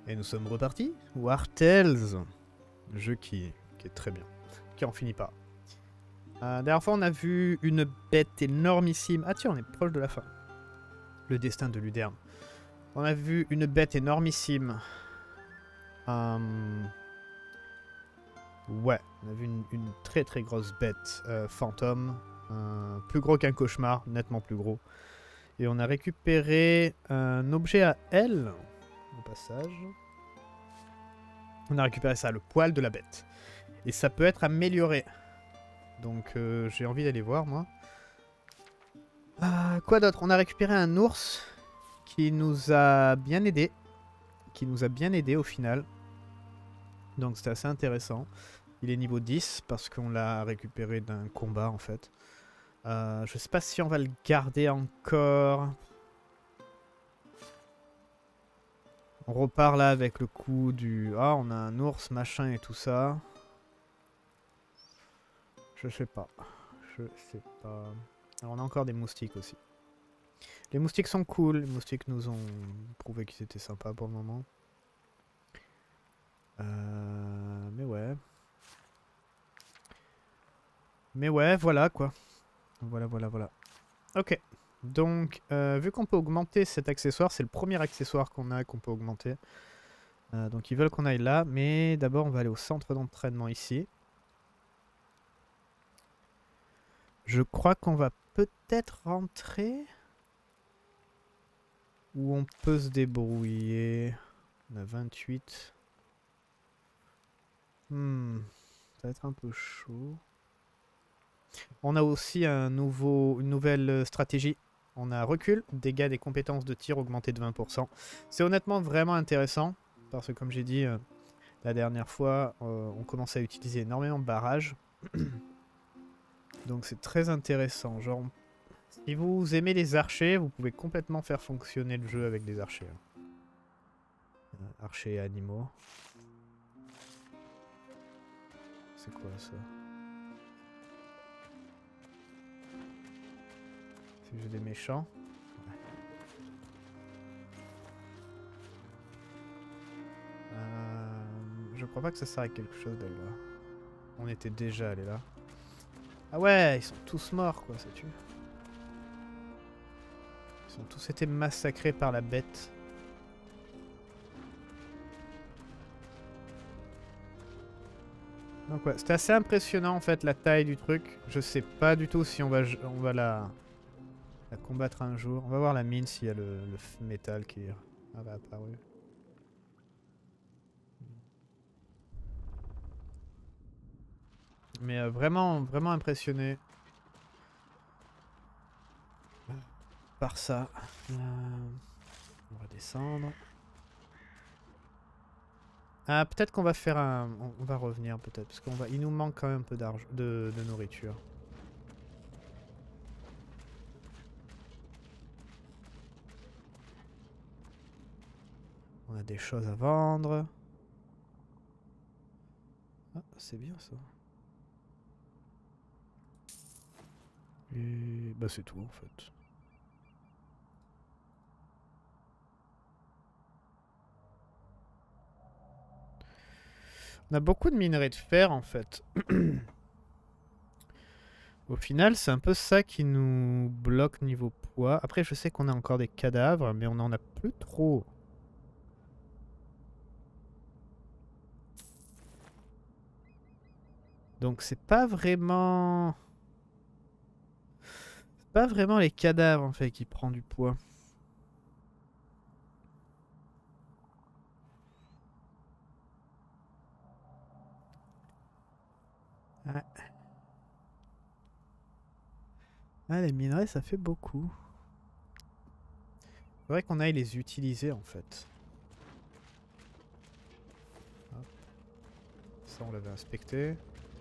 Et nous sommes repartis. War Tales. Un jeu qui est très bien. Qui en finit pas. Dernière fois, on a vu une bête énormissime. Ah tiens, on est proche de la fin. Le destin de Luderne. On a vu une bête énormissime. Ouais, on a vu une très très grosse bête fantôme. Plus gros qu'un cauchemar, nettement plus gros. Et on a récupéré un objet à elle, au passage. On a récupéré ça, le poil de la bête. Et ça peut être amélioré. Donc j'ai envie d'aller voir, moi. Quoi d'autre? On a récupéré un ours qui nous a bien aidé. Qui nous a bien aidé au final. Donc c'était assez intéressant. Il est niveau 10 parce qu'on l'a récupéré d'un combat en fait. Je sais pas si on va le garder encore. On repart là avec le coup du... Ah, on a un ours, machin et tout ça. Je sais pas. Je sais pas. Alors on a encore des moustiques aussi. Les moustiques sont cool. Les moustiques nous ont prouvé qu'ils étaient sympas pour le moment. Mais ouais. Mais ouais, voilà quoi. Voilà. Ok. Donc, vu qu'on peut augmenter cet accessoire, c'est le premier accessoire qu'on a qu'on peut augmenter. Donc ils veulent qu'on aille là, mais d'abord on va aller au centre d'entraînement ici. Je crois qu'on va peut-être rentrer. Ou on peut se débrouiller. On a 28. Ça va être un peu chaud. On a aussi une nouvelle stratégie. On a recul, dégâts des compétences de tir augmentés de 20%. C'est honnêtement vraiment intéressant. Parce que comme j'ai dit la dernière fois, on commence à utiliser énormément de barrages. Donc c'est très intéressant. Genre, si vous aimez les archers, vous pouvez complètement faire fonctionner le jeu avec des archers. Archers et animaux. C'est quoi ça? C'est juste des méchants. Je crois pas que ça sert à quelque chose d'aller là. On était déjà allé là. Ah ouais, ils sont tous morts quoi, ça tue. Ils ont tous été massacrés par la bête. Donc ouais, c'était assez impressionnant en fait la taille du truc. Je sais pas du tout si on va la combattre un jour. On va voir la mine s'il y a le métal qui est apparu. Mais vraiment impressionné par ça. On va descendre. Ah, peut-être qu'on va faire un... On va revenir peut-être, parce il nous manque quand même un peu d'argent, de nourriture. On a des choses à vendre. Ah, c'est bien ça. Et bah c'est tout en fait. On a beaucoup de minerais de fer en fait. Au final, c'est un peu ça qui nous bloque niveau poids. Après, je sais qu'on a encore des cadavres, mais on en a plus trop. Donc c'est pas vraiment... C'est pas vraiment les cadavres en fait qui prend du poids. Ah. Ah, les minerais, ça fait beaucoup. C'est vrai qu'on aille les utiliser en fait. Hop. Ça, on l'avait inspecté.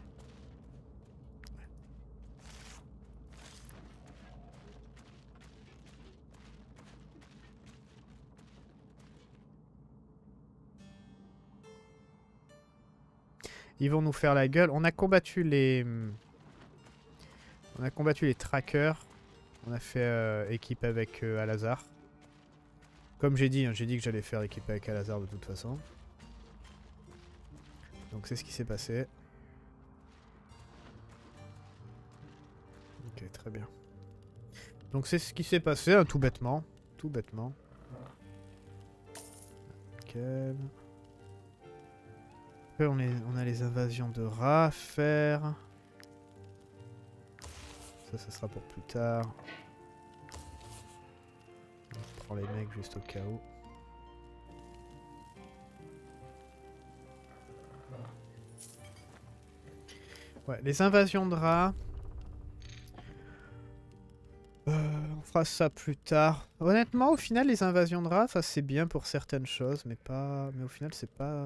Ils vont nous faire la gueule. On a combattu les... On a combattu les trackers. On a fait équipe avec Al-Azhar. Comme j'ai dit, hein, j'ai dit que j'allais faire équiper avec Al-Azhar de toute façon. Donc c'est ce qui s'est passé. Ok, très bien. Donc c'est ce qui s'est passé, hein, tout bêtement. Tout bêtement. Nickel. Après on a les invasions de rats à faire. Ça sera pour plus tard. On prend les mecs juste au cas où. Ouais, les invasions de rats. On fera ça plus tard. Honnêtement, au final, les invasions de rats, ça c'est bien pour certaines choses, mais pas. Mais au final, c'est pas.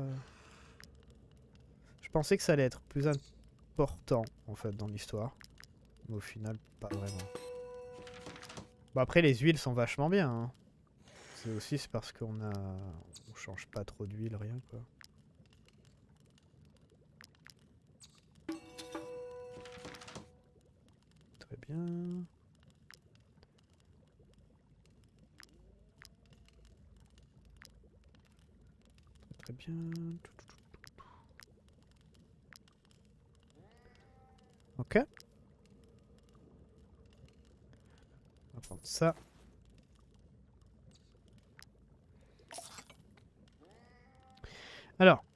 Je pensais que ça allait être plus important en fait dans l'histoire, mais au final, pas vraiment. Bon après, les huiles sont vachement bien. Hein. C'est parce qu'on a, on change pas trop d'huile, rien quoi. Très bien. Très bien. Ok. On va prendre ça. Alors.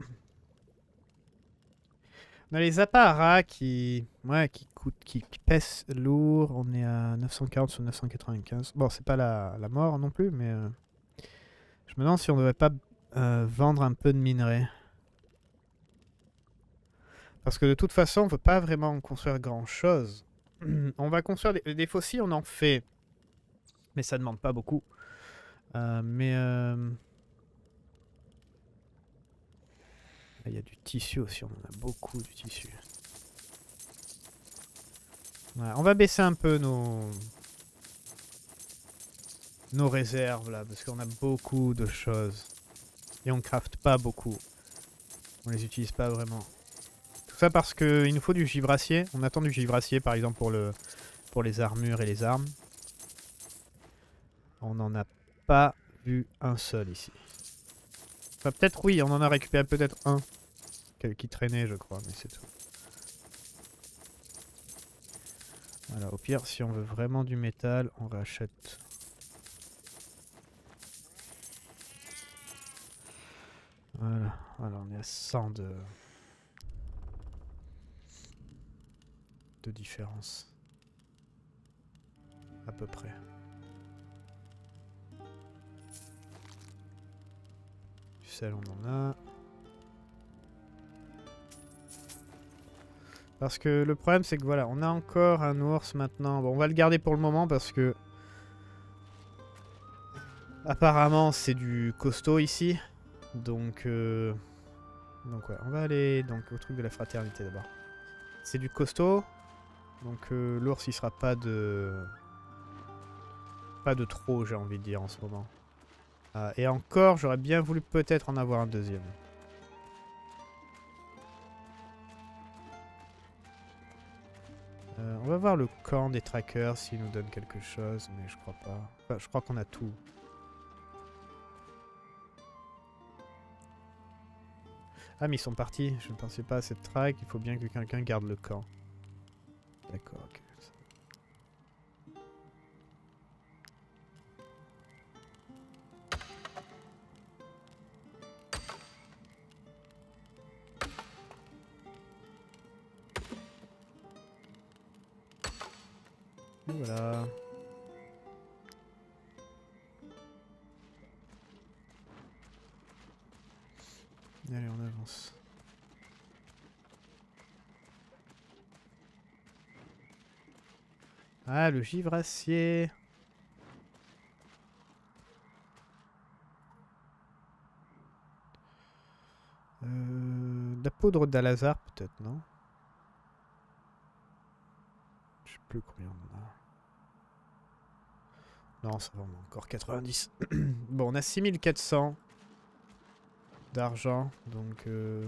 On a les apparats qui, ouais, qui pèsent lourd. On est à 940 sur 995. Bon, c'est pas la mort non plus, mais je me demande si on devrait pas vendre un peu de minerais. Parce que de toute façon, on veut pas vraiment construire grand chose. On va construire des fossiles, on en fait, mais ça demande pas beaucoup. Il y a du tissu aussi, on en a beaucoup du tissu. Ouais, on va baisser un peu nos réserves là, parce qu'on a beaucoup de choses. Et on crafte pas beaucoup. On les utilise pas vraiment. Tout ça parce qu'il nous faut du givracier. On attend du givracier par exemple pour les armures et les armes. On n'en a pas vu un seul ici. Enfin peut-être oui, on en a récupéré peut-être un. Qui traînait je crois, mais c'est tout. Voilà, au pire si on veut vraiment du métal, on rachète. Voilà, on est à 100 de différence. À peu près. Du sel on en a. Parce que le problème c'est que voilà, on a encore un ours maintenant. Bon, on va le garder pour le moment parce que apparemment c'est du costaud ici. Donc ouais, on va aller donc au truc de la fraternité d'abord. C'est du costaud. Donc l'ours il sera pas de trop, j'ai envie de dire en ce moment. Et encore, j'aurais bien voulu peut-être en avoir un deuxième. On va voir le camp des trackers s'il nous donne quelque chose, mais je crois pas. Enfin, je crois qu'on a tout. Ah mais ils sont partis, je ne pensais pas à cette track, il faut bien que quelqu'un garde le camp. D'accord, ok. Et voilà. Allez, on avance. Ah, le givracier. La poudre d'Al-Azhar, peut-être, non? Je sais plus combien on en a. Non, ça va, on a encore 90. Bon, on a 6400 d'argent, donc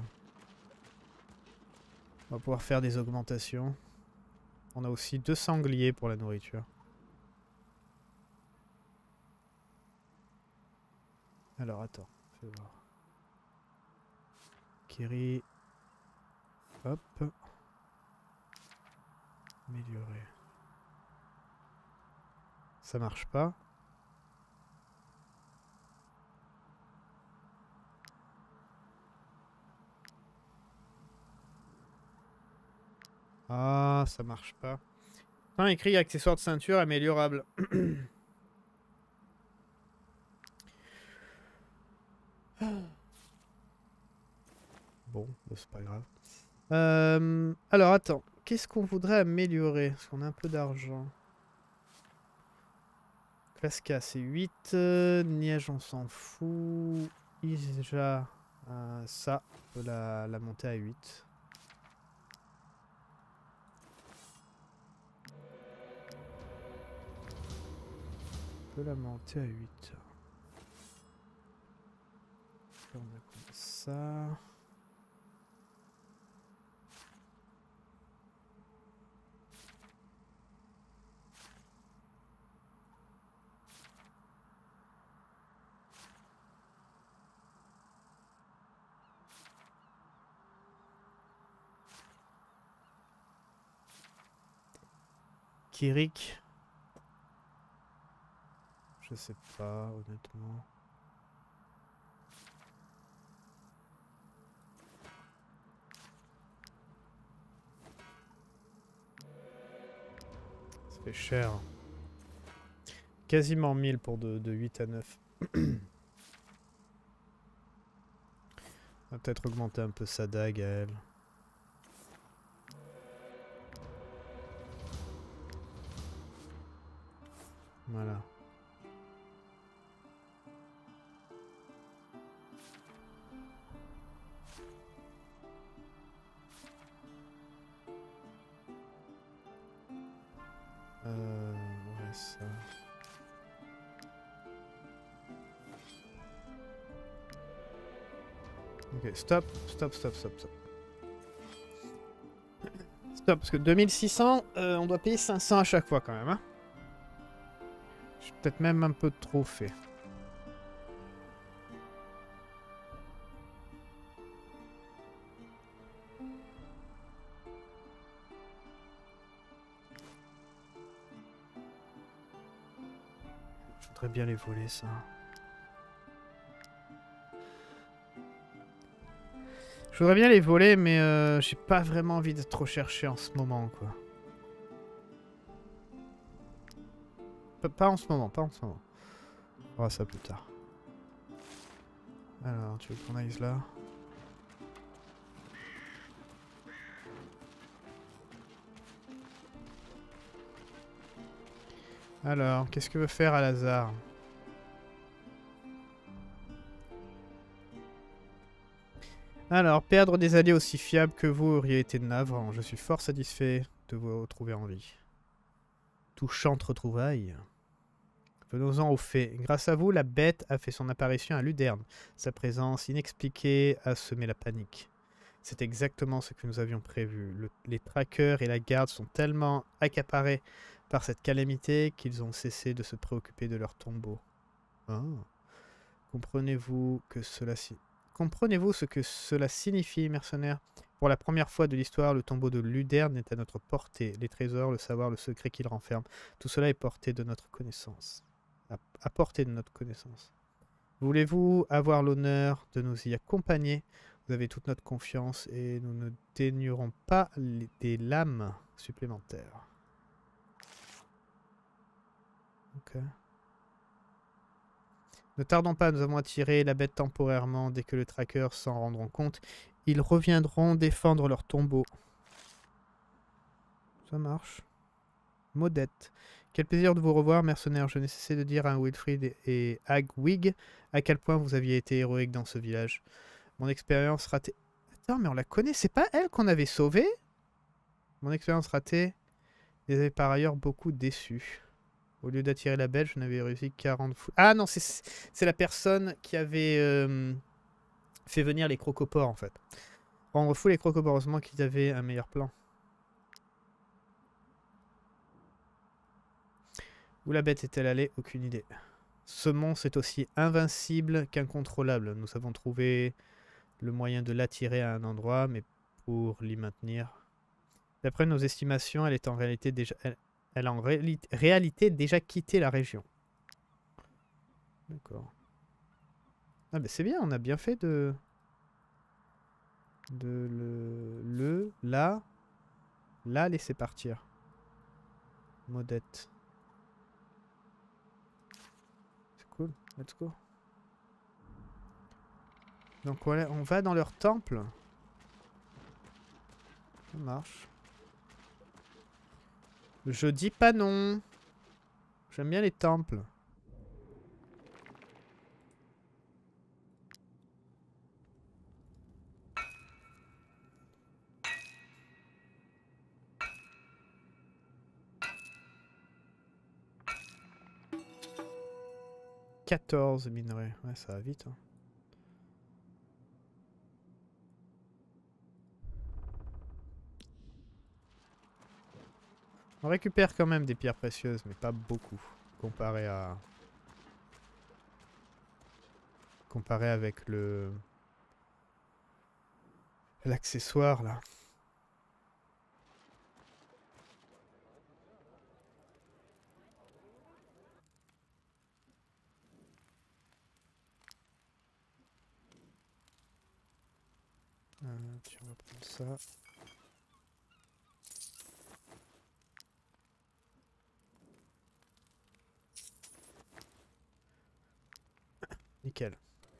on va pouvoir faire des augmentations. On a aussi 2 sangliers pour la nourriture. Alors attends, fais voir. Kiri. Hop. Améliorer. Ça marche pas. Ah, ça marche pas. Non, écrit accessoire de ceinture améliorable. Bon, bah, c'est pas grave. Alors attends, qu'est-ce qu'on voudrait améliorer? Parce qu'on a un peu d'argent. Classe K, c'est 8. Niège, on s'en fout. Ija, ça, on peut la monter à 8. On peut la monter à 8. On a comme ça. Kirik. Je sais pas, honnêtement. Ça fait cher. Quasiment 1000 pour de 8 à 9. On va peut-être augmenter un peu sa dague à elle. Voilà. Ouais, ça. Ok, stop, stop, stop, stop, stop. Stop, parce que 2600, on doit payer 500 à chaque fois quand même. Hein. J'ai peut-être même un peu trop fait. Je voudrais bien les voler, ça. Je voudrais bien les voler, mais j'ai pas vraiment envie de trop chercher en ce moment, quoi. Pas en ce moment, pas en ce moment. On verra ça plus tard. Alors, tu veux qu'on aille là? Alors, qu'est-ce que veut faire Al-Azhar? Alors, perdre des alliés aussi fiables que vous auriez été navrant. Je suis fort satisfait de vous retrouver en vie. Touchante retrouvaille. Venons-en aux faits. Grâce à vous, la bête a fait son apparition à Luderne. Sa présence inexpliquée a semé la panique. C'est exactement ce que nous avions prévu. Les traqueurs et la garde sont tellement accaparés par cette calamité qu'ils ont cessé de se préoccuper de leur tombeau. Oh. Comprenez-vous ce que cela signifie, mercenaires? Pour la première fois de l'histoire, le tombeau de Luderne est à notre portée. Les trésors, le savoir, le secret qu'il renferme, tout cela est porté de notre connaissance. À portée de notre connaissance. Voulez-vous avoir l'honneur de nous y accompagner? Vous avez toute notre confiance et nous ne dénuerons pas des lames supplémentaires. Ok. Ne tardons pas, nous avons attiré la bête temporairement. Dès que les trackers s'en rendront compte, ils reviendront défendre leur tombeau. Ça marche. Modette. Quel plaisir de vous revoir, mercenaires. Je n'ai cessé de dire à Wilfried et Hagwig à quel point vous aviez été héroïque dans ce village. Mon expérience ratée... Attends, mais on la connaît, c'est pas elle qu'on avait sauvée? Mon expérience ratée les avait par ailleurs beaucoup déçus. Au lieu d'attirer la belle, je n'avais réussi que 40 fous. Ah non, c'est la personne qui avait fait venir les crocopores, en fait. Rendre fou les crocopores, heureusement qu'ils avaient un meilleur plan. Où la bête est-elle allée? Aucune idée. Ce monstre est aussi invincible qu'incontrôlable. Nous avons trouvé le moyen de l'attirer à un endroit, mais pour l'y maintenir. D'après nos estimations, elle est en réalité déjà, elle a en réalité déjà quitté la région. D'accord. Ah ben c'est bien, on a bien fait de la laisser partir. Modette. C'est cool, let's go. Donc voilà, on va dans leur temple. Ça marche. Je dis pas non. J'aime bien les temples. « 14 minerais. Ouais, ça va vite. Hein. On récupère quand même des pierres précieuses, mais pas beaucoup. Comparé à... Comparé avec le... l'accessoire, là. Tiens, on va prendre ça. Nickel.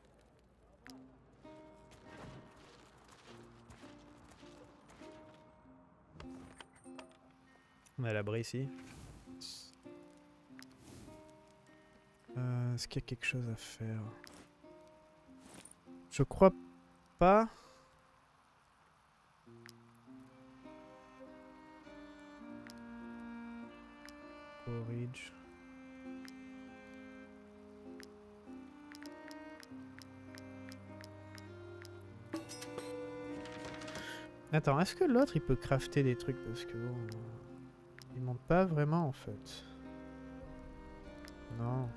On est à l'abri ici. Est-ce qu'il y a quelque chose à faire? Je crois pas. Forage. Attends, est-ce que l'autre il peut crafter des trucs? Parce que bon, il monte pas vraiment en fait. Non.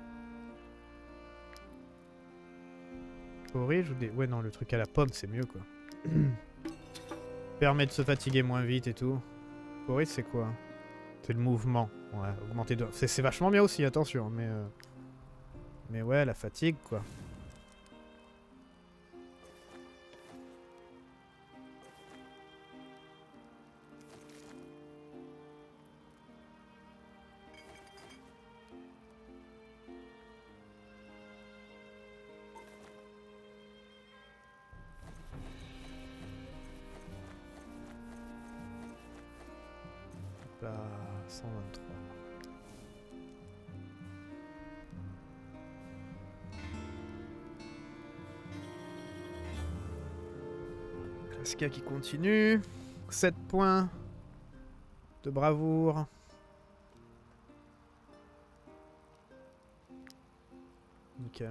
Forage ou des... Ouais non, le truc à la pomme c'est mieux quoi. Permet de se fatiguer moins vite et tout. Forage c'est quoi? C'est le mouvement. Ouais, augmenter de... C'est vachement bien aussi, attention. Mais ouais, la fatigue quoi. Là, 123. Klaska qui continue. 7 points de bravoure. Nickel.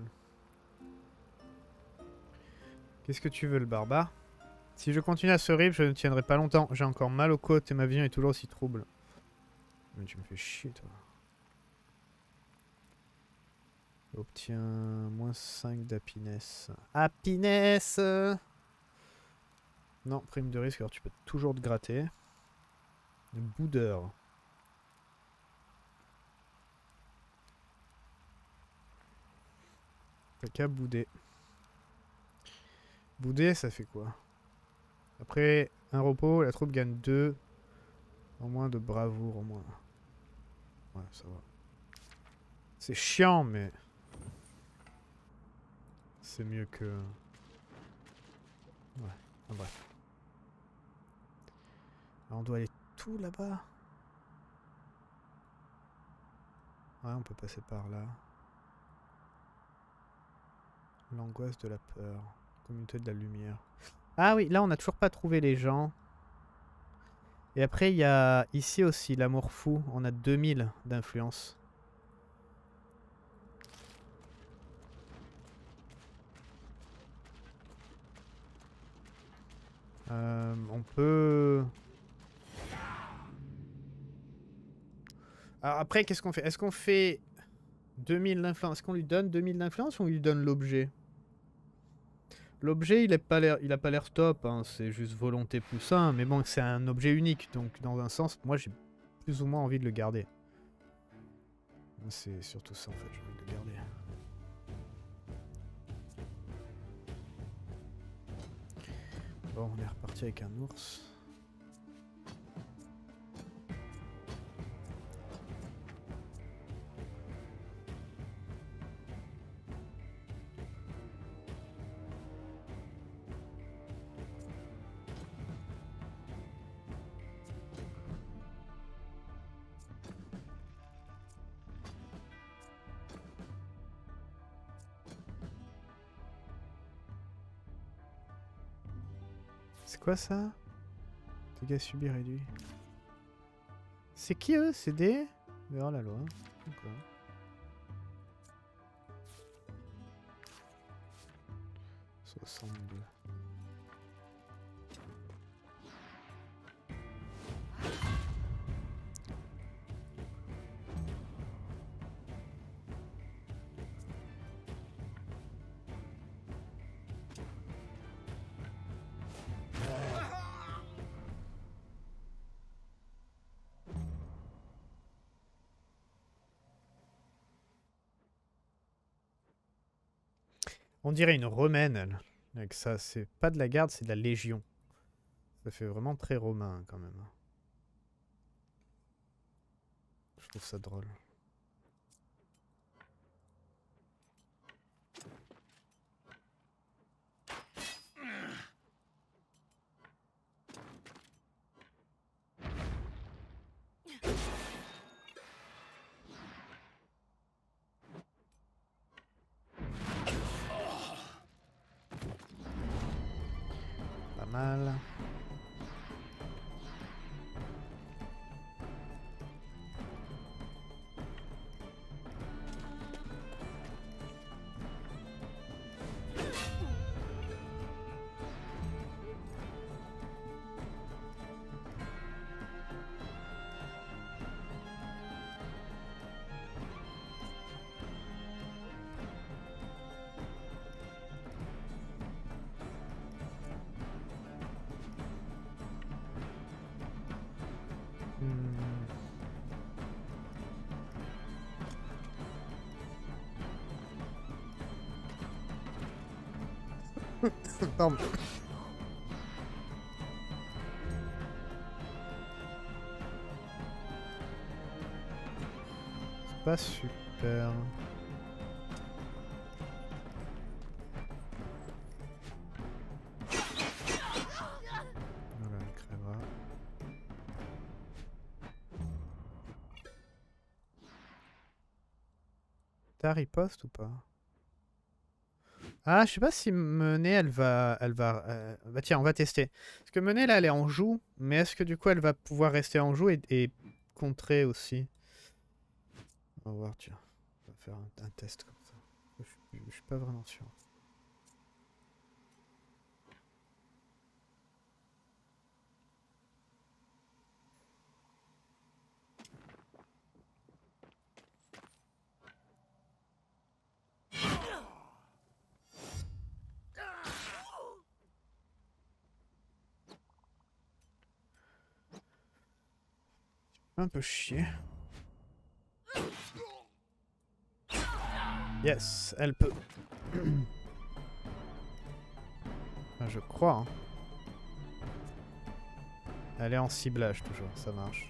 Qu'est-ce que tu veux, le barbare? Si je continue à ce rythme, je ne tiendrai pas longtemps. J'ai encore mal aux côtes et ma vision est toujours aussi trouble. Mais tu me fais chier, toi. Obtient moins 5 d'happiness. Happiness! Non, prime de risque, alors tu peux toujours te gratter. Le boudeur. T'as qu'à bouder. Bouder, ça fait quoi? Après un repos, la troupe gagne 2 en moins de bravoure, au moins. Ouais, ça va. C'est chiant, mais... c'est mieux que... Ouais, enfin, bref. Alors, on doit aller tout là-bas. Ouais, on peut passer par là. L'angoisse de la peur. Communauté de la lumière. Ah oui, là on n'a toujours pas trouvé les gens. Et après il y a ici aussi l'amour fou. On a 2000 d'influence. On peut... Alors après qu'est-ce qu'on fait? Est-ce qu'on fait 2000 d'influence. Est-ce qu'on lui donne 2000 d'influence ou on lui donne l'objet? L'objet, il a pas l'air top, hein. C'est juste volonté plus 1, mais bon, c'est un objet unique, donc dans un sens, moi j'ai plus ou moins envie de le garder. C'est surtout ça en fait, j'ai envie de le garder. Bon, on est reparti avec un ours. C'est quoi ça? Dégâts subis réduits. C'est qui eux? C'est des... Oh la loi. Okay. 62. On dirait une romaine, elle. Avec ça, c'est pas de la garde, c'est de la légion. Ça fait vraiment très romain, quand même. Je trouve ça drôle. Pas mal. Pardon. C'est pas super. Voilà, il crèvera. T'as riposte ou pas? Ah, je sais pas si Mené, elle va... Bah tiens, on va tester. Parce que Mené, là, elle est en joue. Mais est-ce que du coup, elle va pouvoir rester en joue et contrer aussi? On va voir, tiens. On va faire un test comme ça. Je suis pas vraiment sûr. Un peu chier. Yes, elle peut. Enfin, je crois. Hein. Elle est en ciblage toujours, ça marche.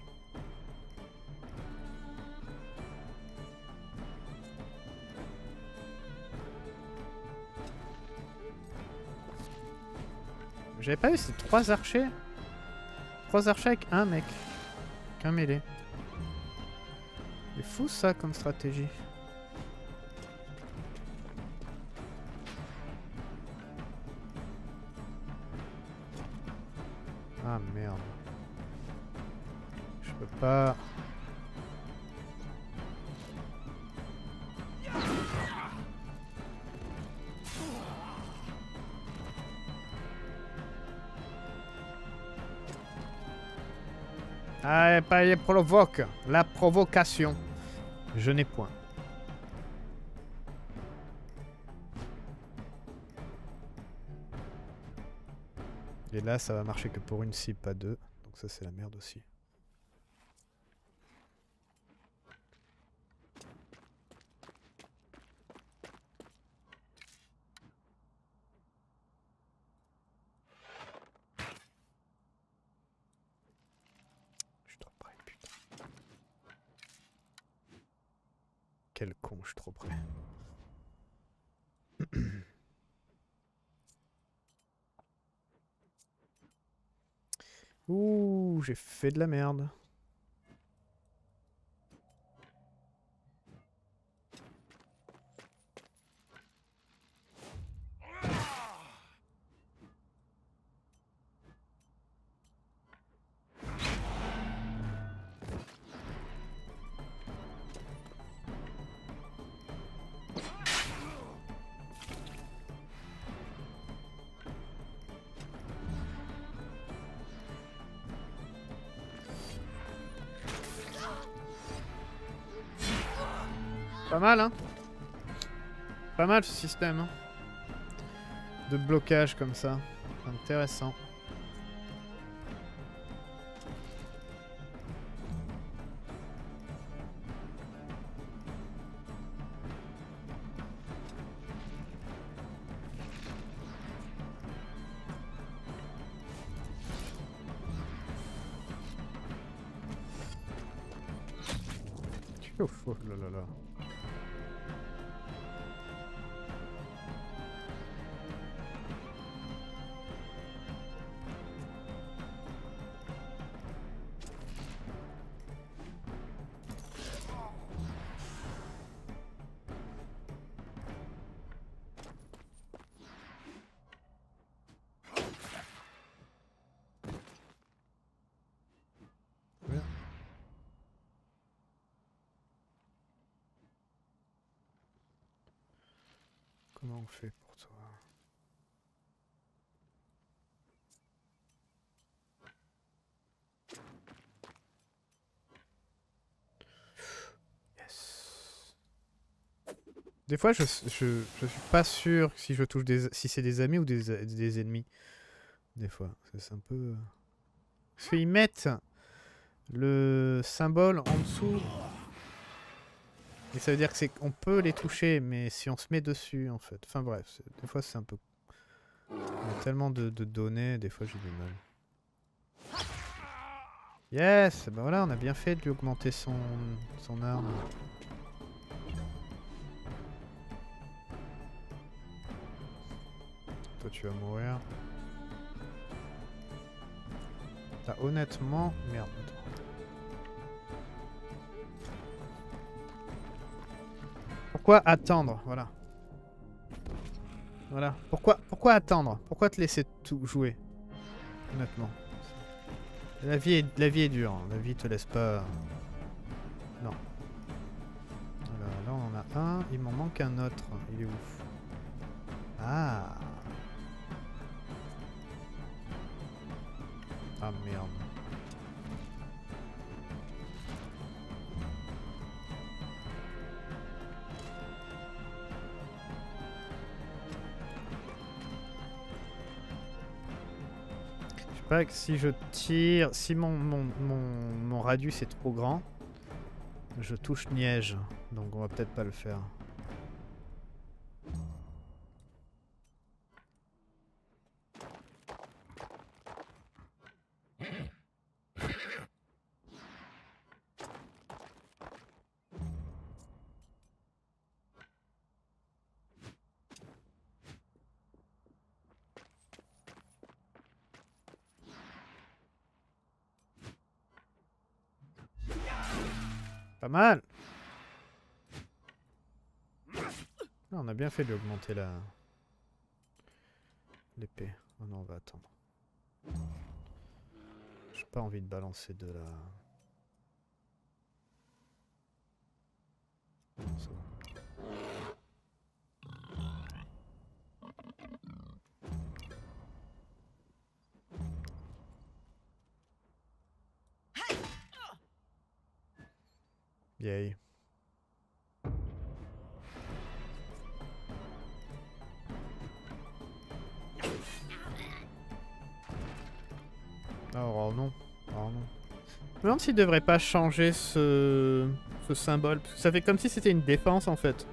J'avais pas eu ces 3 archers? 3 archers avec un mec. Qu'un mêlé. C'est fou ça comme stratégie. Ah merde. Je peux pas... Ah, pas il provoque. La provocation. Je n'ai point. Et là, ça va marcher que pour une cible, pas deux. Donc ça, c'est la merde aussi. Je suis trop près, putain. Quel con, je suis trop près. Ouh, j'ai fait de la merde. Pas mal, hein? Pas mal ce système, hein? De blocage comme ça. Intéressant. Ouf, oh là là là. Bien. Comment on fait pour toi? Yes. Des fois, je suis pas sûr si je touche si c'est des amis ou des ennemis. Des fois, c'est un peu. Parce qu'ils mettent le symbole en dessous. Et ça veut dire que c'est qu'on peut les toucher, mais si on se met dessus, en fait. Enfin bref, des fois c'est un peu. Il y a tellement de données, des fois j'ai du mal. Yes, bah voilà, on a bien fait de lui augmenter son arme. Toi tu vas mourir. T'as honnêtement... Merde. Pourquoi attendre? Voilà. Voilà. Pourquoi attendre? Pourquoi te laisser tout jouer? Honnêtement. La vie est dure. Hein. La vie te laisse pas... Non. Voilà, là on en a un. Il m'en manque un autre. Il est où? Ah. Ah merde. Je sais pas que si je tire... Si mon radius est trop grand, je touche Niège. Donc on va peut-être pas le faire. Pas mal. Ah, on a bien fait de lui augmenter l'épée. Oh non, on va attendre. J'ai pas envie de balancer de la... Non, c'est bon. Yay. Oh non. Oh non. Je me demande s'il devrait pas changer ce symbole. Parce que ça fait comme si c'était une défense en fait.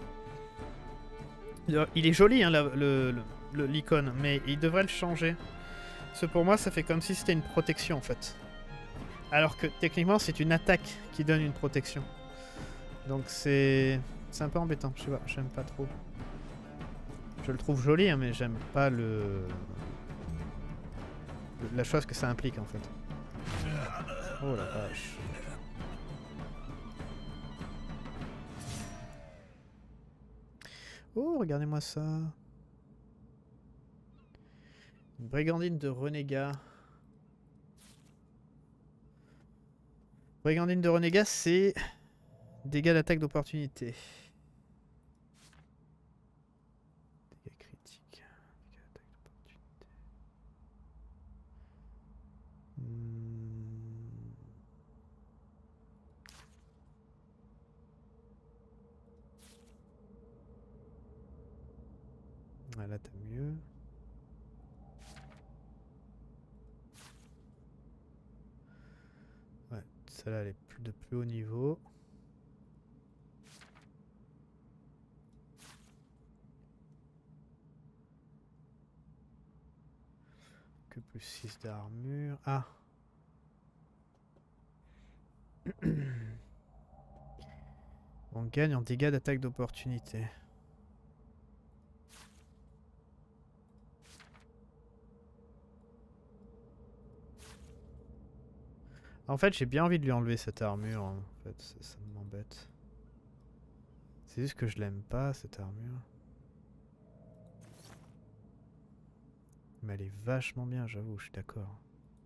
Il est joli hein, l'icône, mais il devrait le changer. Parce que pour moi ça fait comme si c'était une protection en fait. Alors que techniquement c'est une attaque qui donne une protection. Donc c'est un peu embêtant, je sais pas, j'aime pas trop. Je le trouve joli hein, mais j'aime pas la chose que ça implique en fait. Oh la vache. Oh, regardez-moi ça. Une brigandine de renégat. Brigandine de renégat, c'est dégâts d'attaque d'opportunité. Dégâts critiques. Dégâts d'attaque d'opportunité. Ah, là, t'as mieux. Ouais, celle-là, elle est de plus haut niveau. Que plus 6 d'armure. Ah. On gagne en dégâts d'attaque d'opportunité. En fait, j'ai bien envie de lui enlever cette armure. En fait, ça m'embête. C'est juste que je l'aime pas, cette armure. Mais elle est vachement bien, j'avoue, je suis d'accord.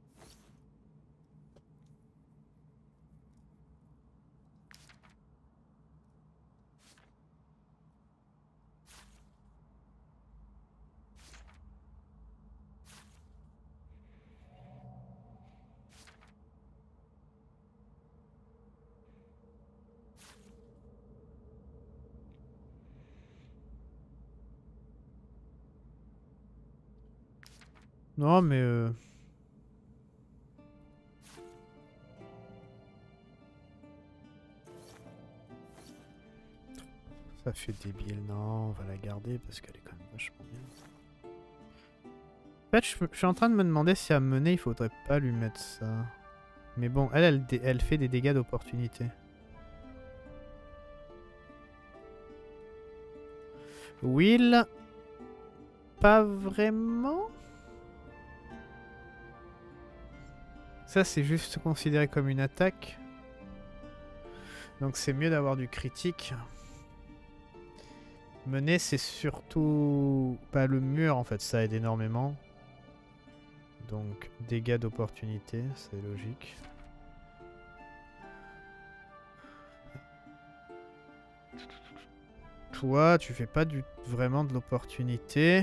Non, mais ça fait débile. Non, on va la garder parce qu'elle est quand même vachement bien. En fait, je suis en train de me demander si à mener, il faudrait pas lui mettre ça. Mais bon, elle fait des dégâts d'opportunité. Will, pas vraiment. Ça, c'est juste considéré comme une attaque. Donc c'est mieux d'avoir du critique. Mener, c'est surtout pas le mur, en fait, ça aide énormément. Donc dégâts d'opportunité, c'est logique. Toi, tu fais pas vraiment de l'opportunité.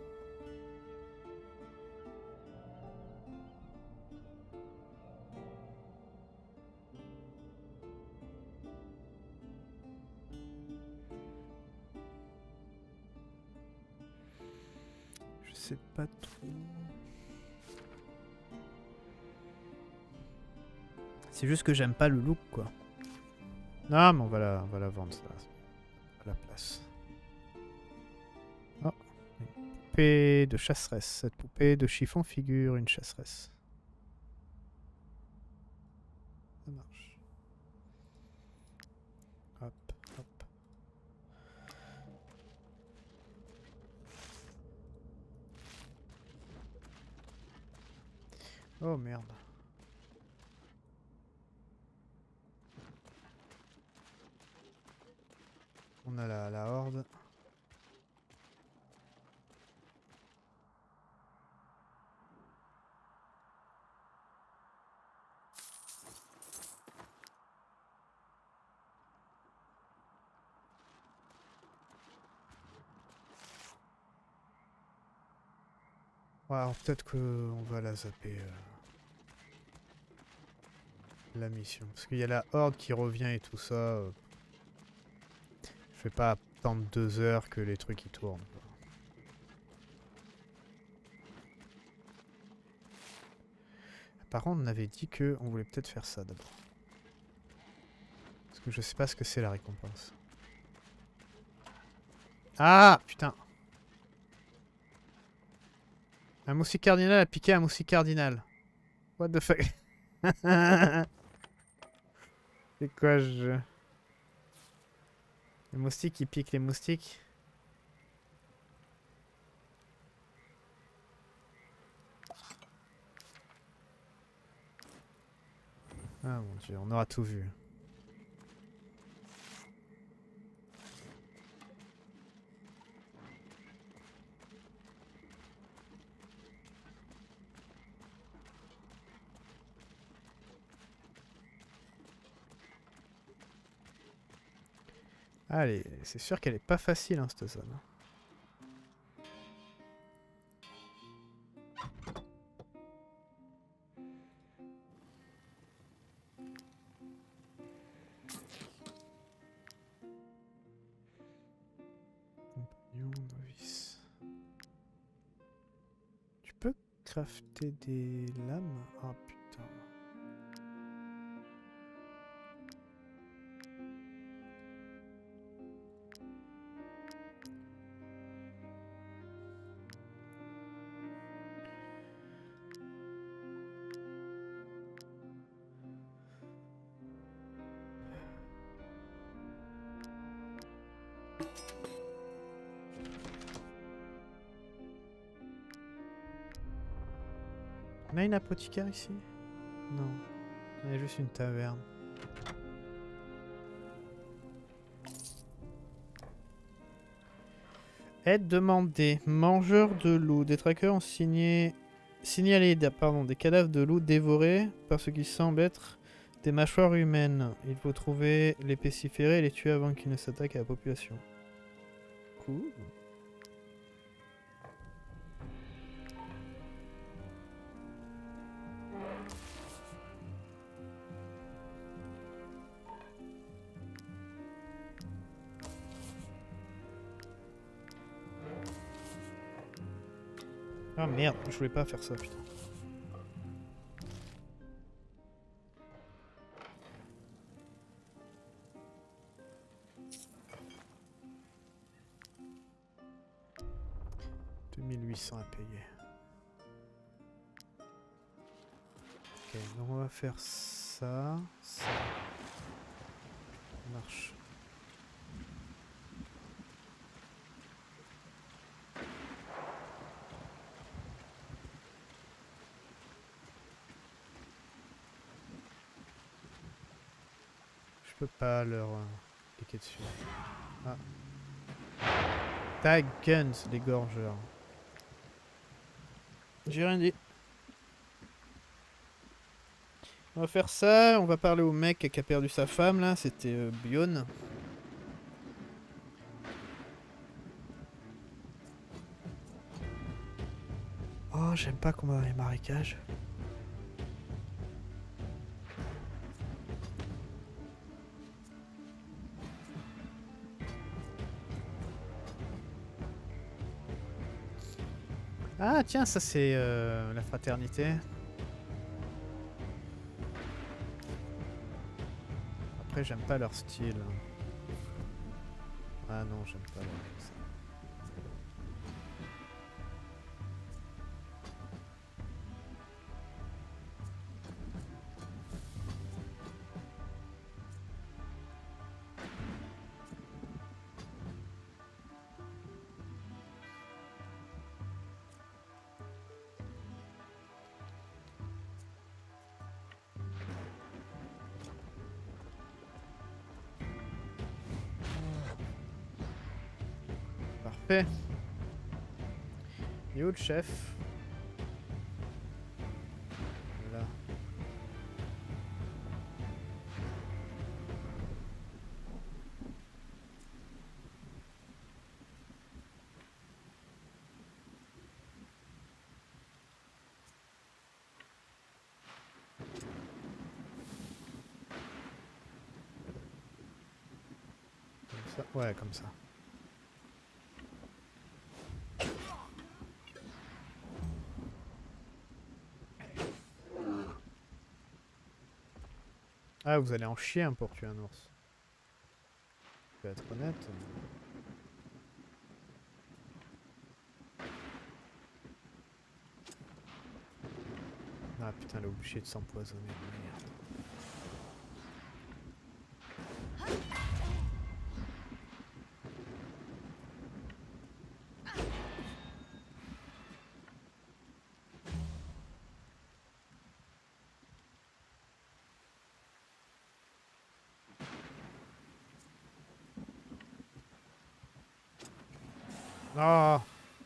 Je sais pas trop. C'est juste que j'aime pas le look, quoi. Non, mais on va la vendre, ça. À la place. Oh, une poupée de chasseresse. Cette poupée de chiffon figure une chasseresse. Ça marche. Hop, hop. Oh merde. On a la horde. Ouais, alors peut-être qu'on va la zapper. La mission. Parce qu'il y a la horde qui revient et tout ça. Je vais pas attendre 2 heures que les trucs y tournent. Quoi. Par contre, on avait dit que on voulait peut-être faire ça d'abord. Parce que je sais pas ce que c'est la récompense. Ah putain. Un moustique cardinal a piqué un moustique cardinal. What the fuck. C'est quoi ce jeu? Les moustiques qui piquent les moustiques. Ah mon dieu, on aura tout vu. Allez, c'est sûr qu'elle est pas facile hein, cette zone. Compagnon, novice. Tu peux crafter des lames? Ah putain. On a une apothicaire ici? Non. On a juste une taverne. Aide demandée. Mangeurs de loups. Des trackers ont signalé des cadavres de loups dévorés par ce qui semble être des mâchoires humaines. Il faut trouver les pestiférer et les tuer avant qu'ils ne s'attaquent à la population. Cool. Ah merde, je voulais pas faire ça, putain. $2800 à payer. Ok, donc on va faire ça, ça. Ça marche. Je peux pas leur cliquer dessus. Ah. Tag Guns, les gorgeurs. J'ai rien dit. On va faire ça, on va parler au mec qui a perdu sa femme là, c'était Bion. Oh, j'aime pas qu'on va dans les marécages. Ah tiens, ça c'est la fraternité. Après j'aime pas leur style. Ah non, j'aime pas leur ça. Parfait. Il est où le chef? Là. Comme ça. Ouais, comme ça. Ah, vous allez en chier hein, pour tuer un ours. Je vais être honnête. Ah putain, elle est obligée de s'empoisonner. Merde. Ah!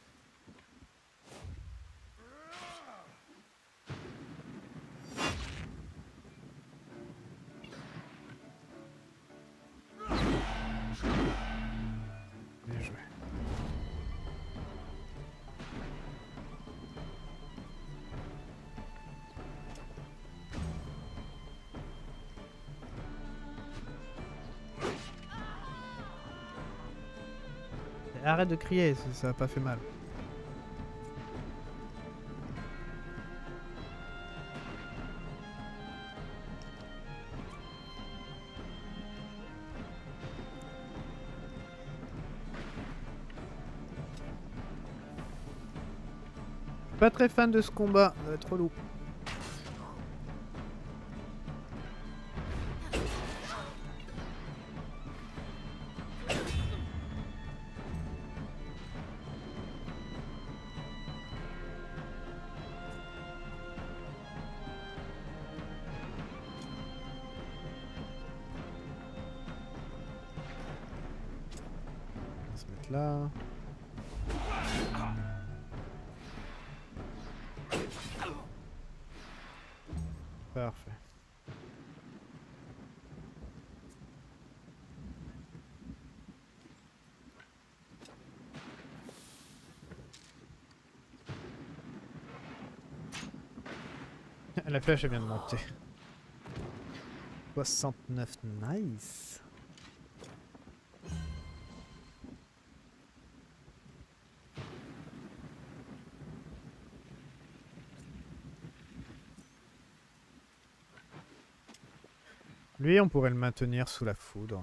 Bien joué. Arrête de crier, ça a pas fait mal. Pas très fan de ce combat, ça va être relou. On va se mettre là. Parfait. La flèche elle vient de monter. 69, nice. Lui, on pourrait le maintenir sous la foudre.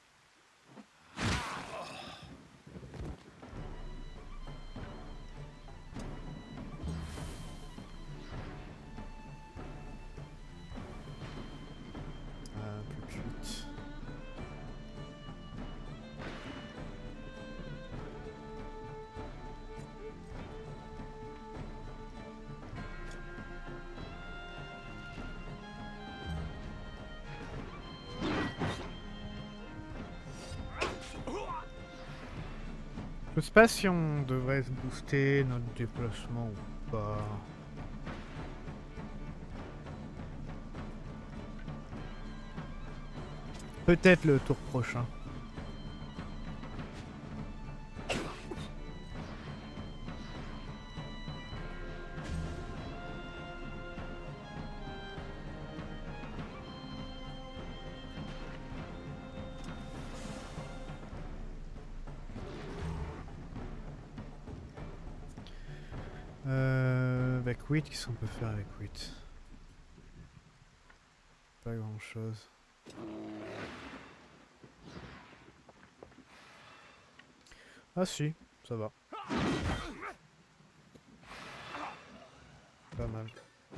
Plus de chute. Je sais pas si on devrait booster notre déplacement ou pas. Peut-être le tour prochain. Avec 8, qu'est-ce qu'on peut faire avec 8? Pas grand chose. Ah si, ça va. Pas mal.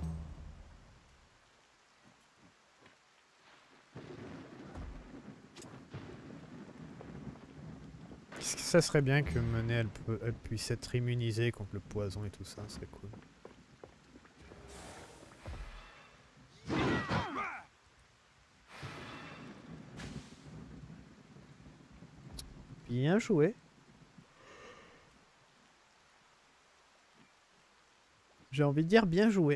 Est-ce que ça serait bien que Menée elle puisse être immunisée contre le poison et tout ça, ce serait cool. Bien joué. J'ai envie de dire bien joué.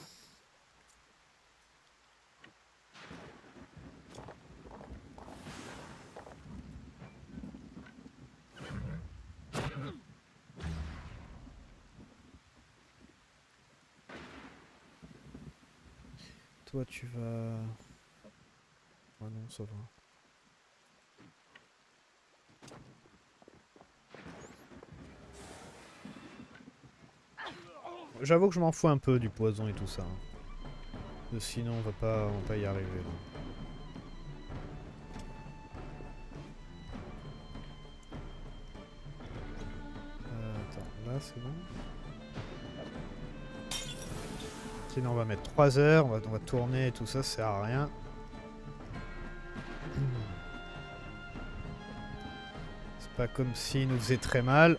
Toi tu vas... Ah non, ça va. J'avoue que je m'en fous un peu du poison et tout ça. Hein. Sinon on va pas y arriver. Là. c'est bon. Sinon on va mettre 3 heures, on va tourner et tout ça, ça sert à rien. C'est pas comme s'il nous faisait très mal.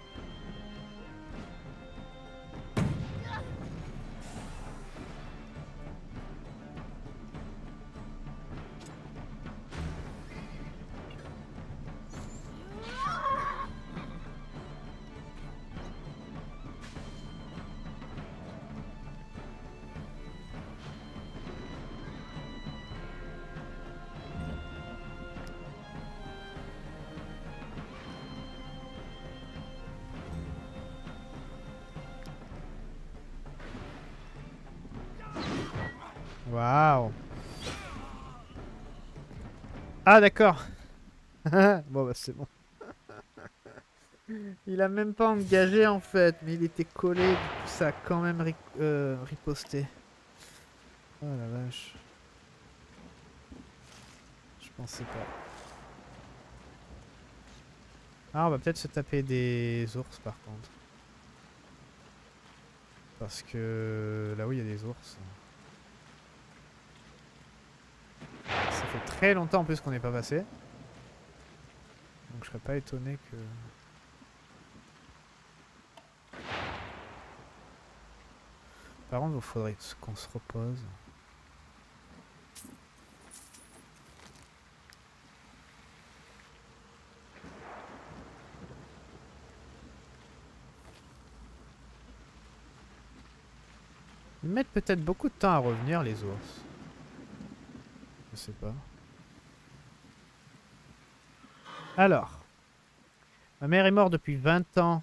Waouh. Ah d'accord. Bon bah c'est bon. Il a même pas engagé en fait, mais il était collé, du coup ça a quand même riposté. Oh la vache. Je pensais pas. Ah on va peut-être se taper des ours par contre. Parce que là où il y a des ours. Ça fait très longtemps en plus qu'on n'est pas passé. Donc je serais pas étonné que... Par contre il faudrait qu'on se repose. Ils mettent peut-être beaucoup de temps à revenir les ours. Je sais pas. Alors. Ma mère est morte depuis 20 ans.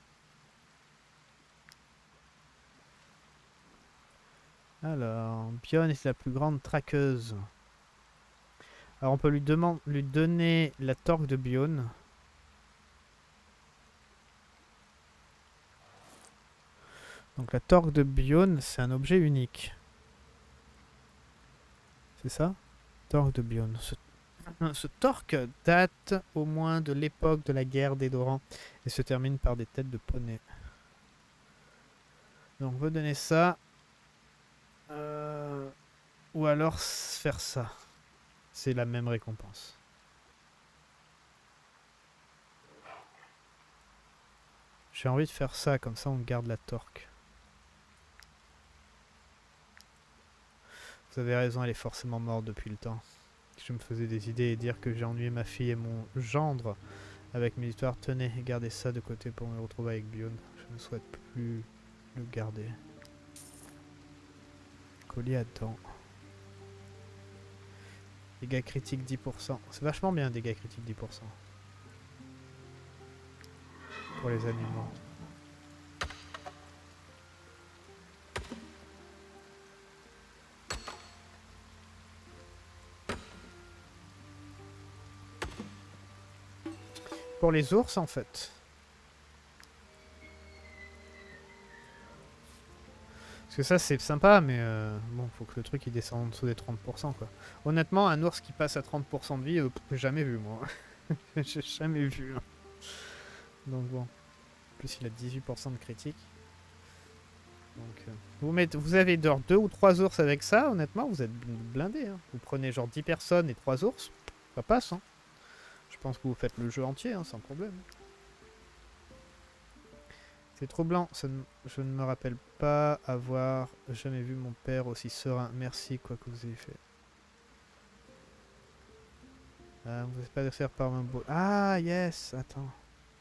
Alors, Bion est la plus grande traqueuse. Alors on peut lui donner la torque de Bion. Donc la torque de Bion, c'est un objet unique. C'est ça? Torque de Bion. Ce torque date au moins de l'époque de la guerre des Dorans et se termine par des têtes de poney. Donc on veut donner ça. Ou alors faire ça. C'est la même récompense. J'ai envie de faire ça, comme ça on garde la torque. Vous avez raison, elle est forcément morte depuis le temps. Je me faisais des idées et dire que j'ai ennuyé ma fille et mon gendre avec mes histoires. Tenez, gardez ça de côté pour me retrouver avec Bion. Je ne souhaite plus le garder. Colis à dents. Dégâts critiques 10%. C'est vachement bien, dégâts critiques 10%. Pour les animaux. Pour les ours, en fait. Parce que ça, c'est sympa, mais bon, faut que le truc il descende en dessous des 30%, quoi. Honnêtement, un ours qui passe à 30% de vie, j'ai jamais vu, moi. J'ai jamais vu. Hein. Donc bon. En plus, il a 18% de critique. Donc, vous avez genre 2 ou 3 ours avec ça, honnêtement, vous êtes blindés. Hein. Vous prenez genre 10 personnes et 3 ours, ça passe. Hein. Je pense que vous faites le jeu entier, hein, sans problème. C'est troublant, je ne me rappelle pas avoir jamais vu mon père aussi serein. Merci, quoi que vous ayez fait. Vous n'êtes pas de faire par un beau... Ah, yes, attends.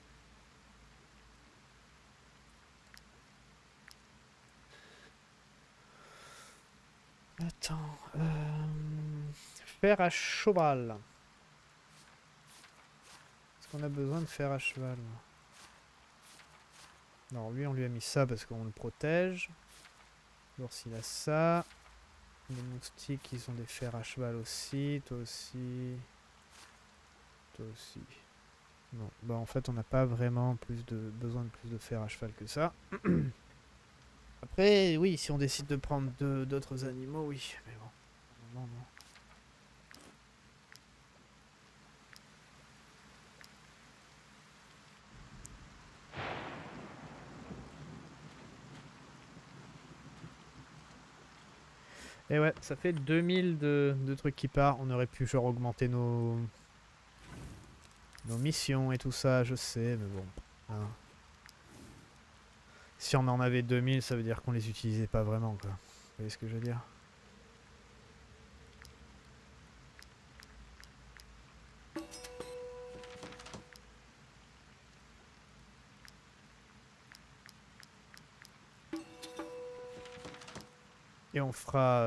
Attends. Fer à cheval. Est-ce qu'on a besoin de fer à cheval? Non, lui, on lui a mis ça parce qu'on le protège. L'ours, il a ça. Les moustiques, ils ont des fers à cheval aussi. Toi aussi. Toi aussi. Non, bah en fait, on n'a pas vraiment besoin de plus de fer à cheval que ça. Après, oui, si on décide de prendre d'autres animaux, oui. Mais bon, non. Et ouais, ça fait 2000 de trucs qui partent. On aurait pu genre augmenter nos missions et tout ça, je sais, mais bon. Hein. Si on en avait 2000, ça veut dire qu'on les utilisait pas vraiment, quoi. Vous voyez ce que je veux dire? Et on fera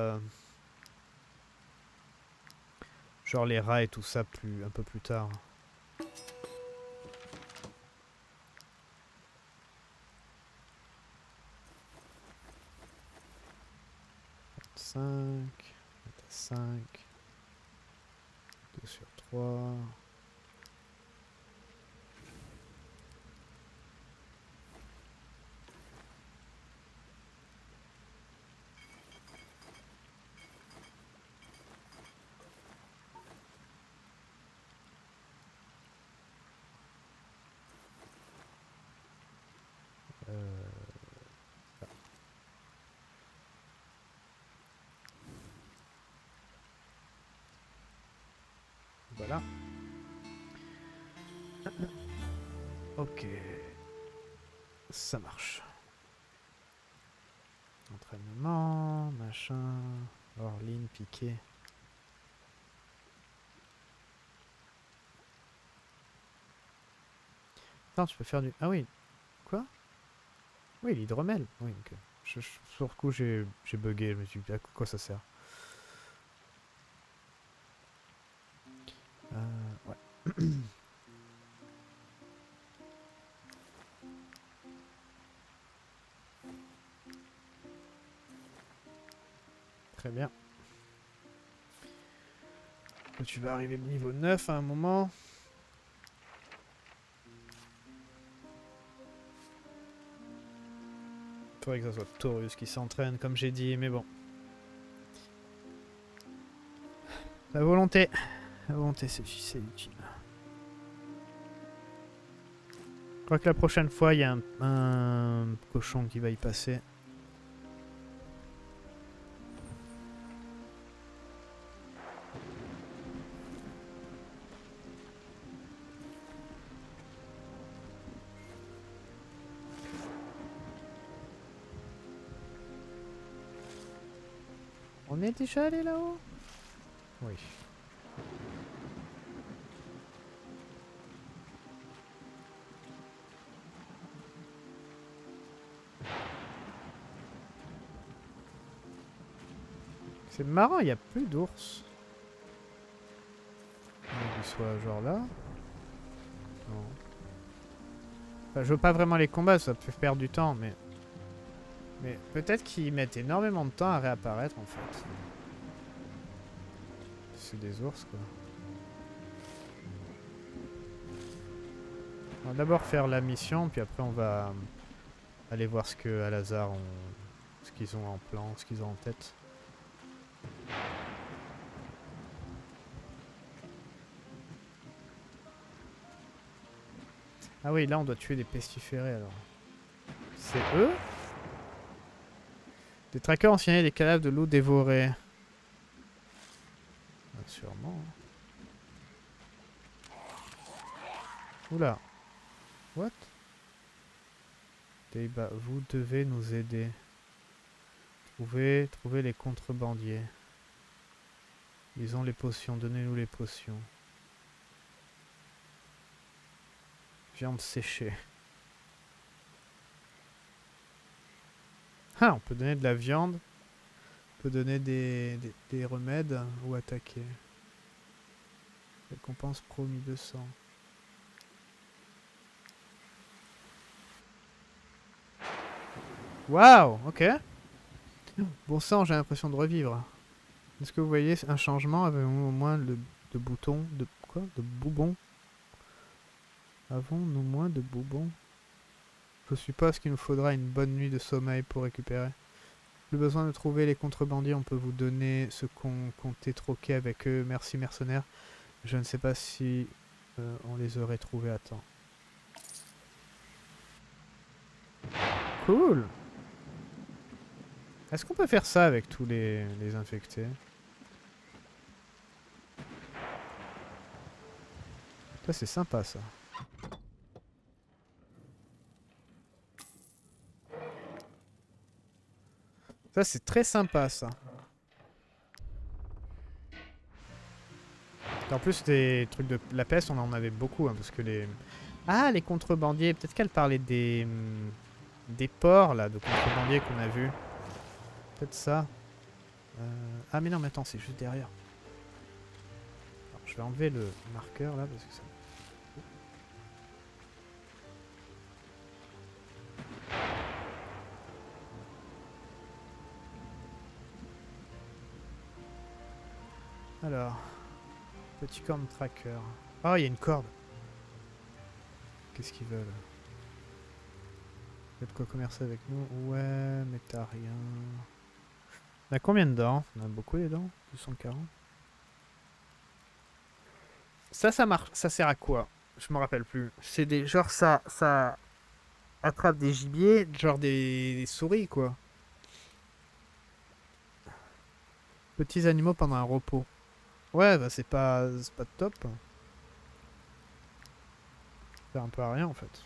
genre les rats et tout ça un peu plus tard. 5, 5, 2 sur 3. Voilà. Ok. Ça marche. Entraînement, machin. Hors ligne, piqué. Attends, tu peux faire du... Ah oui. Quoi? Oui, l'hydromel. Oui, ok. Sur le coup, j'ai bugué. Je me suis dit, à quoi ça sert? Ouais. Très bien. Tu vas arriver au niveau 9 à un moment. Faudrait que ça soit Taurus qui s'entraîne, comme j'ai dit, mais bon. La volonté. La volonté, c'est utile. Je crois que la prochaine fois, il y a un cochon qui va y passer. On est déjà allé là-haut? Oui. C'est marrant, il n'y a plus d'ours. Qu'il soit genre là. Non. Enfin, je veux pas vraiment les combats, ça peut perdre du temps, mais... Mais peut-être qu'ils mettent énormément de temps à réapparaître, en fait. C'est des ours, quoi. On va d'abord faire la mission, puis après on va aller voir ce que Al-Azhar ont... ce qu'ils ont en plan, ce qu'ils ont en tête. Ah oui, là on doit tuer des pestiférés alors. C'est eux? Des trackers ont signalé des cadavres de loups dévorés. Ah, sûrement. Oula. What? Vous devez nous aider. Trouvez les contrebandiers. Ils ont les potions, donnez-nous les potions. Viande séchée. Ah, on peut donner de la viande. On peut donner des remèdes ou attaquer. Récompense promis 200. Waouh, ok. Bon sang, j'ai l'impression de revivre. Est-ce que vous voyez un changement avec au moins de boutons, de quoi? De boubons? Avons-nous moins de boubons? Je suppose qu'il nous faudra une bonne nuit de sommeil pour récupérer. Plus besoin de trouver les contrebandiers, on peut vous donner ce qu'on comptait troquer avec eux. Merci mercenaires. Je ne sais pas si on les aurait trouvés à temps. Cool! Est-ce qu'on peut faire ça avec tous les infectés? Ça c'est sympa ça. Ça c'est très sympa ça. En plus des trucs de la peste on en avait beaucoup hein, parce que les... Ah les contrebandiers, peut-être qu'elle parlait des ports là de contrebandiers qu'on a vu. Peut-être ça. Ah mais non mais attends c'est juste derrière. Alors, je vais enlever le marqueur là parce que ça... Alors, petit corn tracker. Ah, il y a une corde. Qu'est-ce qu'ils veulent? Il y a de quoi commercer avec nous? Ouais, mais t'as rien. On a combien de dents? On a beaucoup les dents? 240. Ça marche. Ça sert à quoi? Je me rappelle plus. C'est des... Genre ça attrape des gibiers, genre des souris quoi. Petits animaux pendant un repos. Ouais, bah c'est pas top. Ça sert un peu à rien en fait.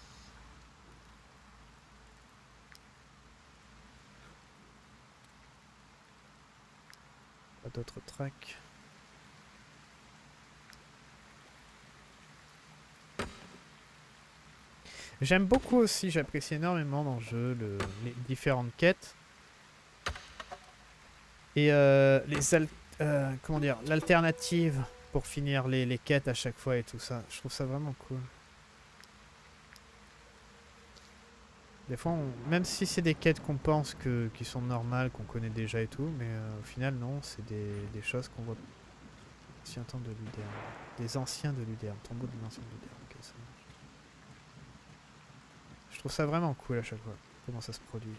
Pas d'autres tracks. J'aime beaucoup aussi, j'apprécie énormément dans le jeu les différentes quêtes. Et comment dire, l'alternative pour finir les quêtes à chaque fois et tout ça. Je trouve ça vraiment cool. Des fois, même si c'est des quêtes qu'on pense qui sont normales, qu'on connaît déjà et tout, mais au final, non, c'est des choses qu'on voit. Ancien temps de Luderne. Des anciens de Luderne. Tombeau des anciens de Luderne. Okay, ça marche. Je trouve ça vraiment cool à chaque fois. Comment ça se produit.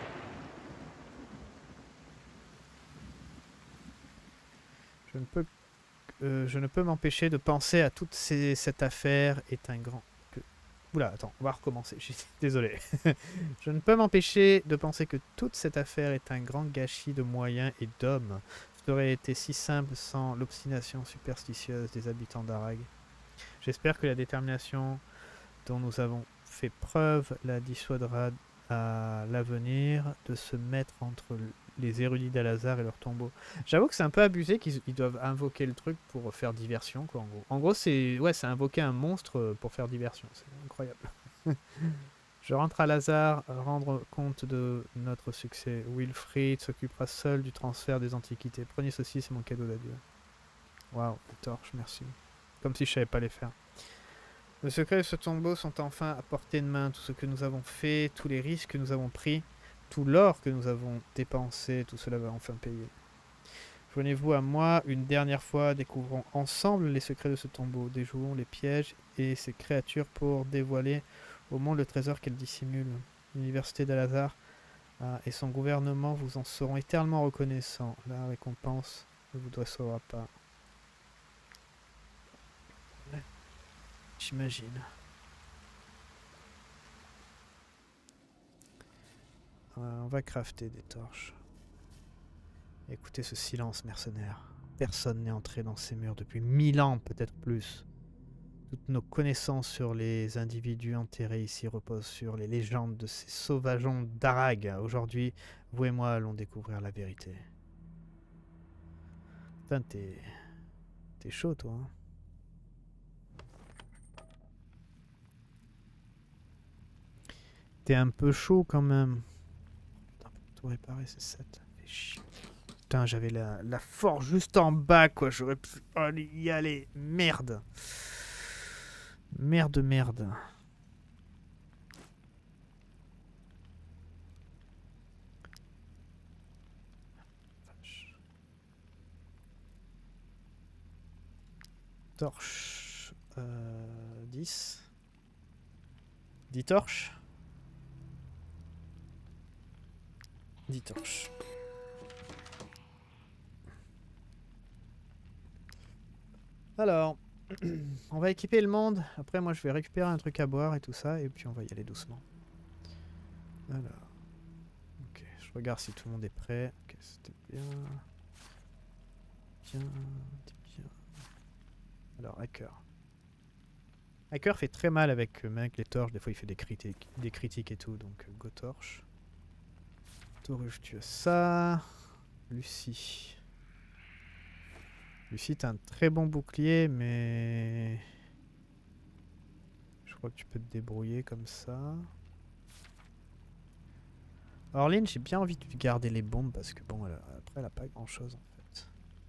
Je ne peux m'empêcher de penser à toute cette affaire est un grand... Oula, attends, on va recommencer. Désolé. Je ne peux m'empêcher de penser que toute cette affaire est un grand gâchis de moyens et d'hommes. Ça aurait été si simple sans l'obstination superstitieuse des habitants d'Arag. J'espère que la détermination dont nous avons fait preuve la dissuadera à l'avenir de se mettre entre les érudits d'Al-Azhar et leur tombeau. J'avoue que c'est un peu abusé qu'ils doivent invoquer le truc pour faire diversion, quoi, en gros. En gros, c'est invoquer un monstre pour faire diversion. C'est incroyable. Je rentre à Al-Azhar, rendre compte de notre succès. Wilfried s'occupera seul du transfert des antiquités. Prenez ceci, c'est mon cadeau d'adieu. Waouh, torche, merci. Comme si je savais pas les faire. Le secret de ce tombeau sont enfin à portée de main. Tout ce que nous avons fait, tous les risques que nous avons pris, tout l'or que nous avons dépensé, tout cela va enfin payer. Joignez-vous à moi une dernière fois, découvrons ensemble les secrets de ce tombeau, déjouons les pièges et ces créatures pour dévoiler au monde le trésor qu'elles dissimulent. L'université d'Al-Azhar et son gouvernement vous en seront éternellement reconnaissants. La récompense ne vous décevra pas. J'imagine. On va crafter des torches. Écoutez ce silence mercenaire. Personne n'est entré dans ces murs depuis 1000 ans, peut-être plus. Toutes nos connaissances sur les individus enterrés ici reposent sur les légendes de ces sauvageons d'Arag. Aujourd'hui, vous et moi allons découvrir la vérité. Putain, t'es chaud, toi. Hein. T'es un peu chaud quand même. Putain, pour tout réparer, c'est 7. Fait chier. Putain, j'avais la forge juste en bas, quoi. J'aurais pu y aller. Merde. Merde. Torche. 10. 10 torches. 10 torches. Alors, on va équiper le monde. Après, moi, je vais récupérer un truc à boire et tout ça. Et puis, on va y aller doucement. Alors. Ok, je Je regarde si tout le monde est prêt. Ok, c'était bien. Bien, bien. Alors, hacker. Hacker fait très mal avec les torches. Des fois, il fait des critiques et tout. Donc, go torche. Tauruche, tu as ça. Lucie. Lucie, t'as un très bon bouclier, mais... Je crois que tu peux te débrouiller comme ça. Orline, j'ai bien envie de garder les bombes parce que bon, après elle a pas grand chose en fait.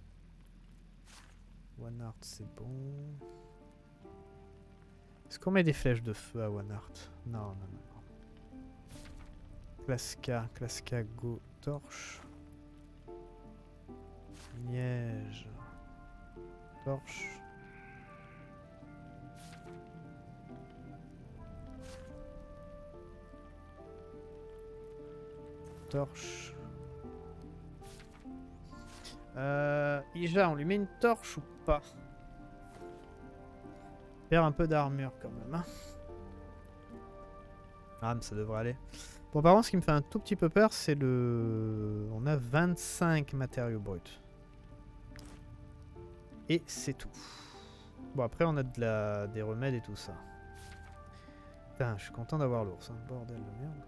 One Heart c'est bon. Est-ce qu'on met des flèches de feu à One Heart? Non, non, non, non. Klaska, go, torche. Liège. Torche. Torche. Ija, on lui met une torche ou pas? Perd un peu d'armure quand même. Hein. Ah, mais ça devrait aller. Bon, par contre, ce qui me fait un tout petit peu peur, c'est le... On a 25 matériaux bruts. Et c'est tout. Bon, après, on a des remèdes et tout ça. Putain, je suis content d'avoir l'ours. Hein. Bordel de merde.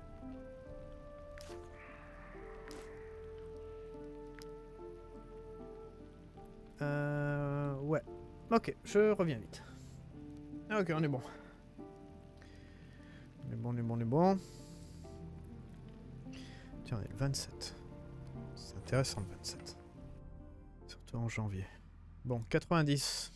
Ouais. Ok, je reviens vite. Ok, on est bon. On est bon, on est bon, on est bon. Tiens, on est le 27. C'est intéressant le 27. Surtout en janvier. Bon, 90.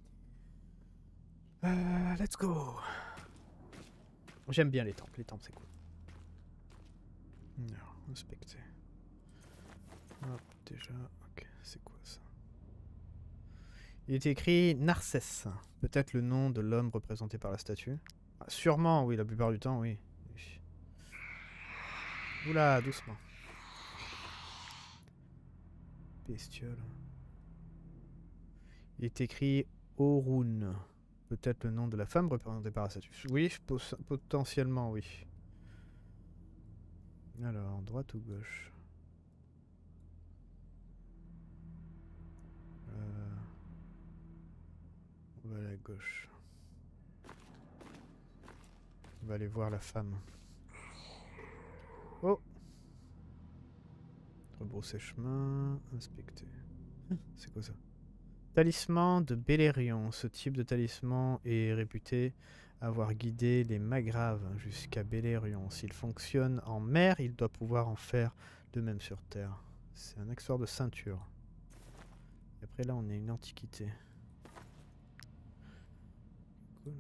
Let's go. J'aime bien les temples. Les temples, c'est cool. Alors, inspecter. Hop, déjà. Ok, c'est quoi ça? Il est écrit Narcisse. Peut-être le nom de l'homme représenté par la statue. Ah, sûrement, oui, la plupart du temps, oui. Oula, doucement. Bestiole. Il est écrit Orun. Peut-être le nom de la femme représentée par la statue. Oui, potentiellement, oui. Alors, droite ou gauche? On va aller à gauche. On va aller voir la femme. Oh! Rebrousser chemin. Inspecter. C'est quoi ça? Talisman de Belerion. Ce type de talisman est réputé avoir guidé les Magraves jusqu'à Belerion. S'il fonctionne en mer, il doit pouvoir en faire de même sur terre. C'est un accessoire de ceinture. Et après là, on est une antiquité. Cool.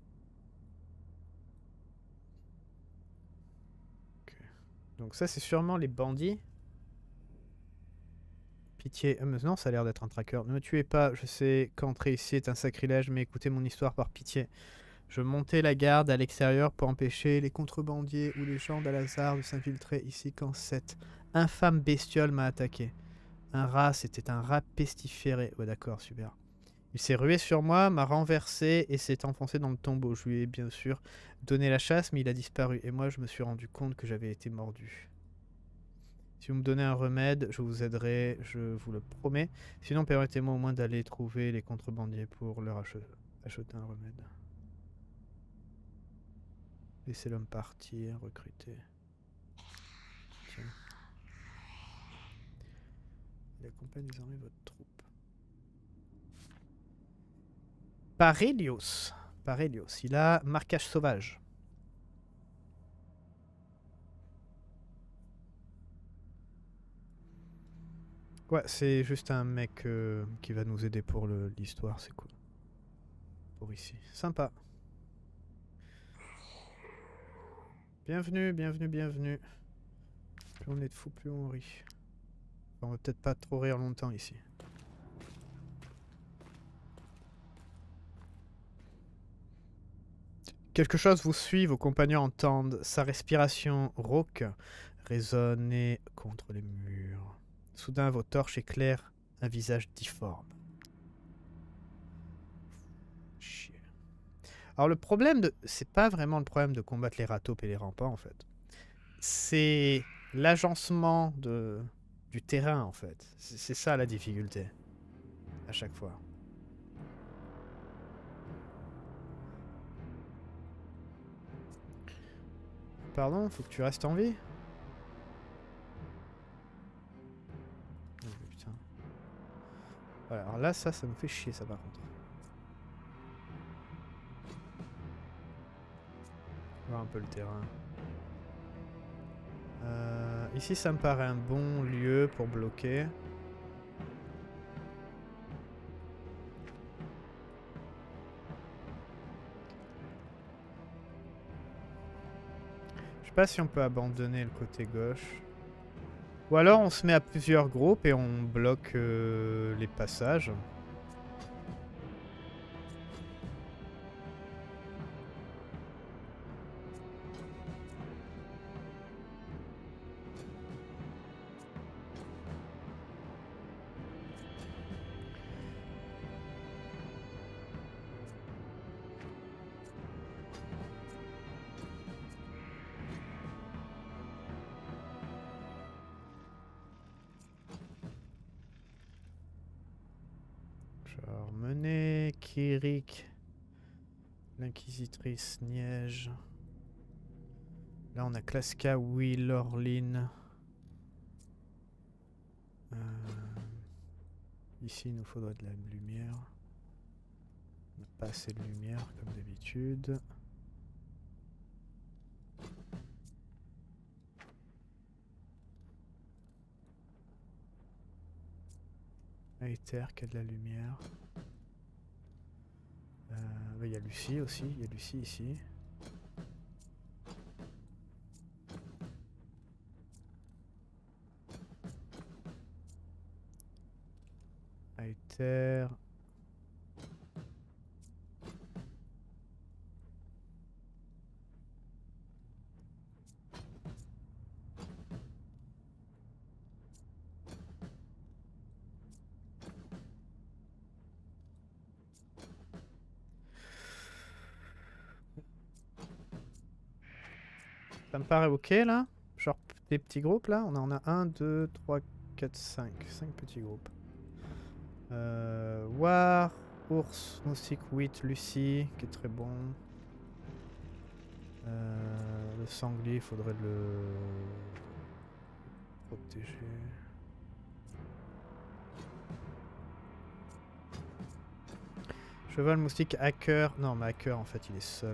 Okay. Donc ça, c'est sûrement les bandits. Pitié. Mais non, ça a l'air d'être un tracker. Ne me tuez pas. Je sais qu'entrer ici est un sacrilège, mais écoutez mon histoire par pitié. Je montais la garde à l'extérieur pour empêcher les contrebandiers ou les gens d'Al-Azhar de s'infiltrer ici quand cette infâme bestiole m'a attaqué. Un rat, c'était un rat pestiféré. Ouais, d'accord, super. Il s'est rué sur moi, m'a renversé et s'est enfoncé dans le tombeau. Je lui ai bien sûr donné la chasse, mais il a disparu. Et moi, je me suis rendu compte que j'avais été mordu. Si vous me donnez un remède, je vous aiderai, je vous le promets. Sinon, permettez-moi au moins d'aller trouver les contrebandiers pour leur acheter un remède. Laissez l'homme partir, recruter. Tiens. Il accompagne désormais votre troupe. Parelios. Parelios. Il a marquage sauvage. Ouais, c'est juste un mec qui va nous aider pour l'histoire, c'est cool. Pour ici. Sympa. Bienvenue, bienvenue, bienvenue. Plus on est de fous, plus on rit. Enfin, on va peut-être pas trop rire longtemps ici. Quelque chose vous suit, vos compagnons entendent sa respiration rauque résonner contre les murs. Soudain, vos torches éclairent un visage difforme. Chier. Alors le problème de... C'est pas vraiment le problème de combattre les rataupes et les rampants en fait. C'est l'agencement du terrain en fait. C'est ça la difficulté. À chaque fois. Pardon, faut que tu restes en vie? Oh, putain. Voilà, alors là, ça me fait chier ça par contre. Voir un peu le terrain. Ici, ça me paraît un bon lieu pour bloquer. Je sais pas si on peut abandonner le côté gauche. Ou alors on se met à plusieurs groupes et on bloque les passages. Genre mener Kirik, l'inquisitrice Niège. Là on a Klaska, Will, Orlin. Ici il nous faudrait de la lumière. On n'a pas assez de lumière comme d'habitude. Aether qui a de la lumière. Il y a Lucie aussi, il y a Lucie ici. Aether. Ça me paraît ok là. Genre des petits groupes là. On en a 1, 2, 3, 4, 5. 5 petits groupes. War, Ours, Moustique, Wheat, Lucie, qui est très bon. Le sanglier, il faudrait le protéger. Cheval, moustique, hacker. Non, mais hacker en fait il est seul.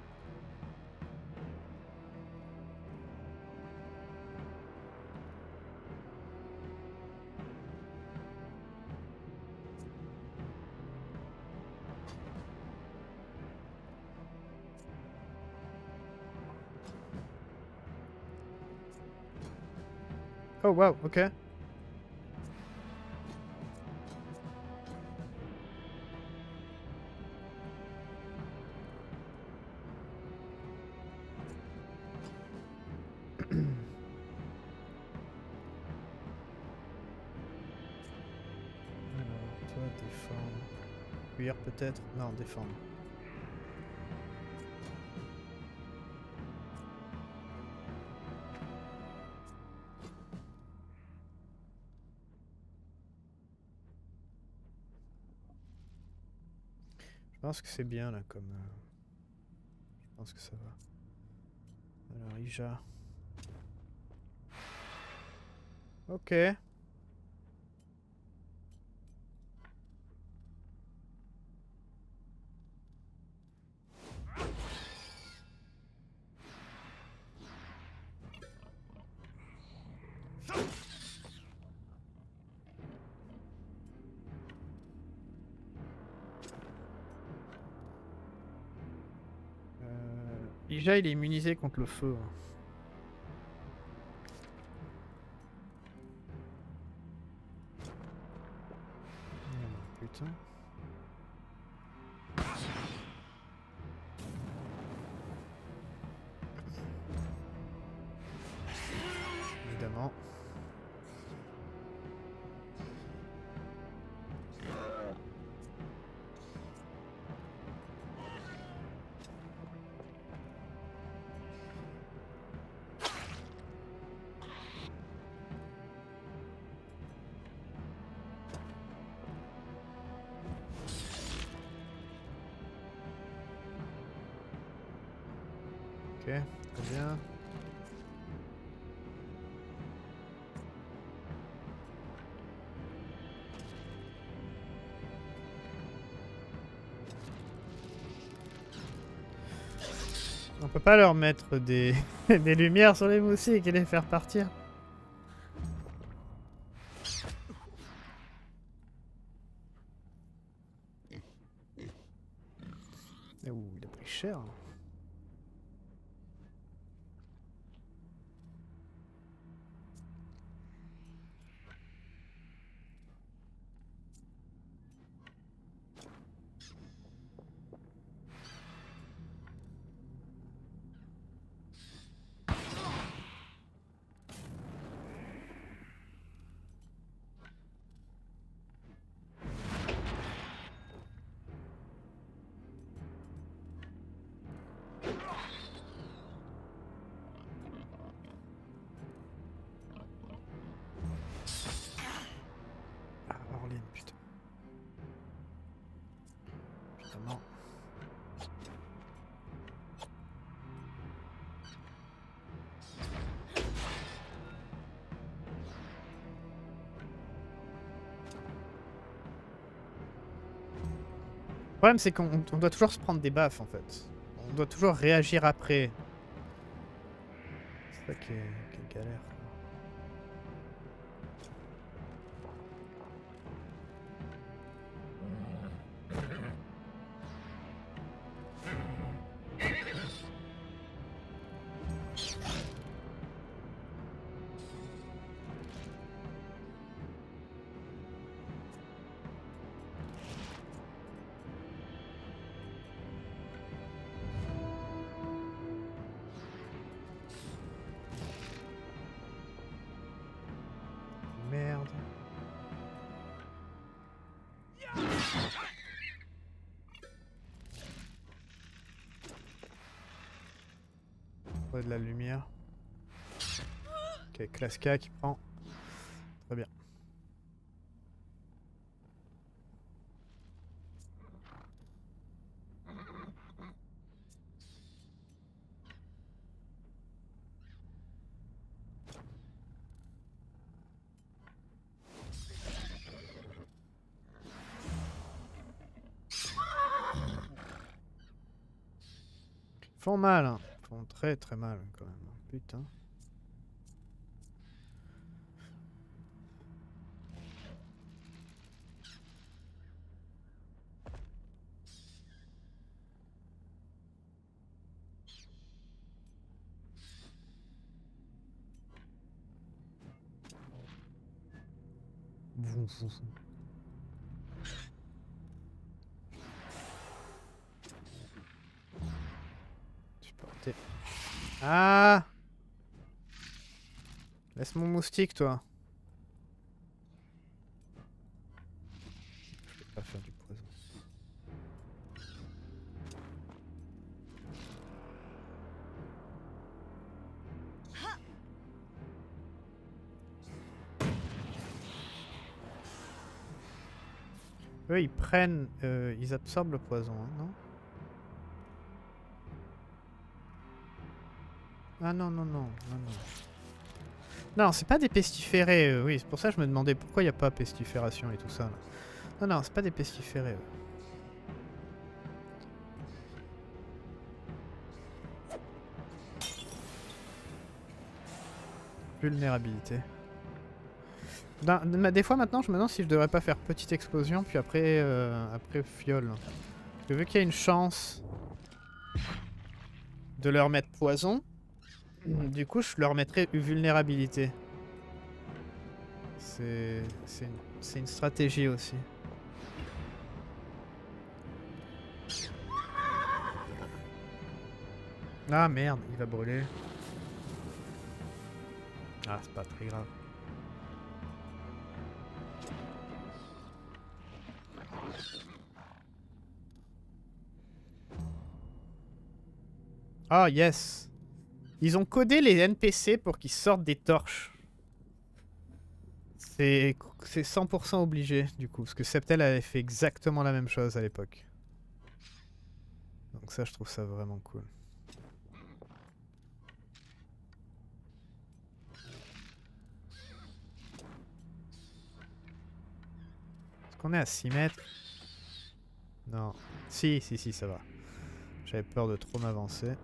Oh wow, ok. Alors, toi défendre. Cuire peut-être? Non, défendre. Je pense que c'est bien là comme... Je pense que ça va. Alors Ija. Ok. Ija il est immunisé contre le feu. Oh, putain. Évidemment. Ok, très bien. On peut pas leur mettre des, des lumières sur les moustiques et les faire partir. Ouh, il a pris cher. Ah, Orlin, putain. Putain, non. Le problème, c'est qu'on doit toujours se prendre des baffes, en fait. On doit toujours réagir après. C'est ça qui est galère. Merde. Ouais, de la lumière. Ok, classe K qui prend. Très bien. Ils font mal, hein. Ils font très très mal quand même. Putain. Supporter. Ah! Laisse mon moustique, toi. Je peux pas faire du poison. Eux, ils prennent... ils absorbent le poison, hein, non? Ah non, non, non, non, non. Non, c'est pas des pestiférés, oui, c'est pour ça que je me demandais pourquoi il n'y a pas pestifération et tout ça. Là. Non, non, c'est pas des pestiférés. Vulnérabilité. Des fois maintenant, je me demande si je devrais pas faire petite explosion, puis après, après fiole. Parce que vu qu'il y a une chance de leur mettre poison, du coup, je leur mettrais vulnérabilité. C'est une stratégie aussi. Ah merde, il va brûler. Ah, c'est pas très grave. Ah, yes. Ils ont codé les NPC pour qu'ils sortent des torches. C'est 100% obligé, du coup. Parce que Septel avait fait exactement la même chose à l'époque. Donc ça, je trouve ça vraiment cool. qu'on est à 6 mètres? Non. Si, si, si, ça va. J'avais peur de trop m'avancer.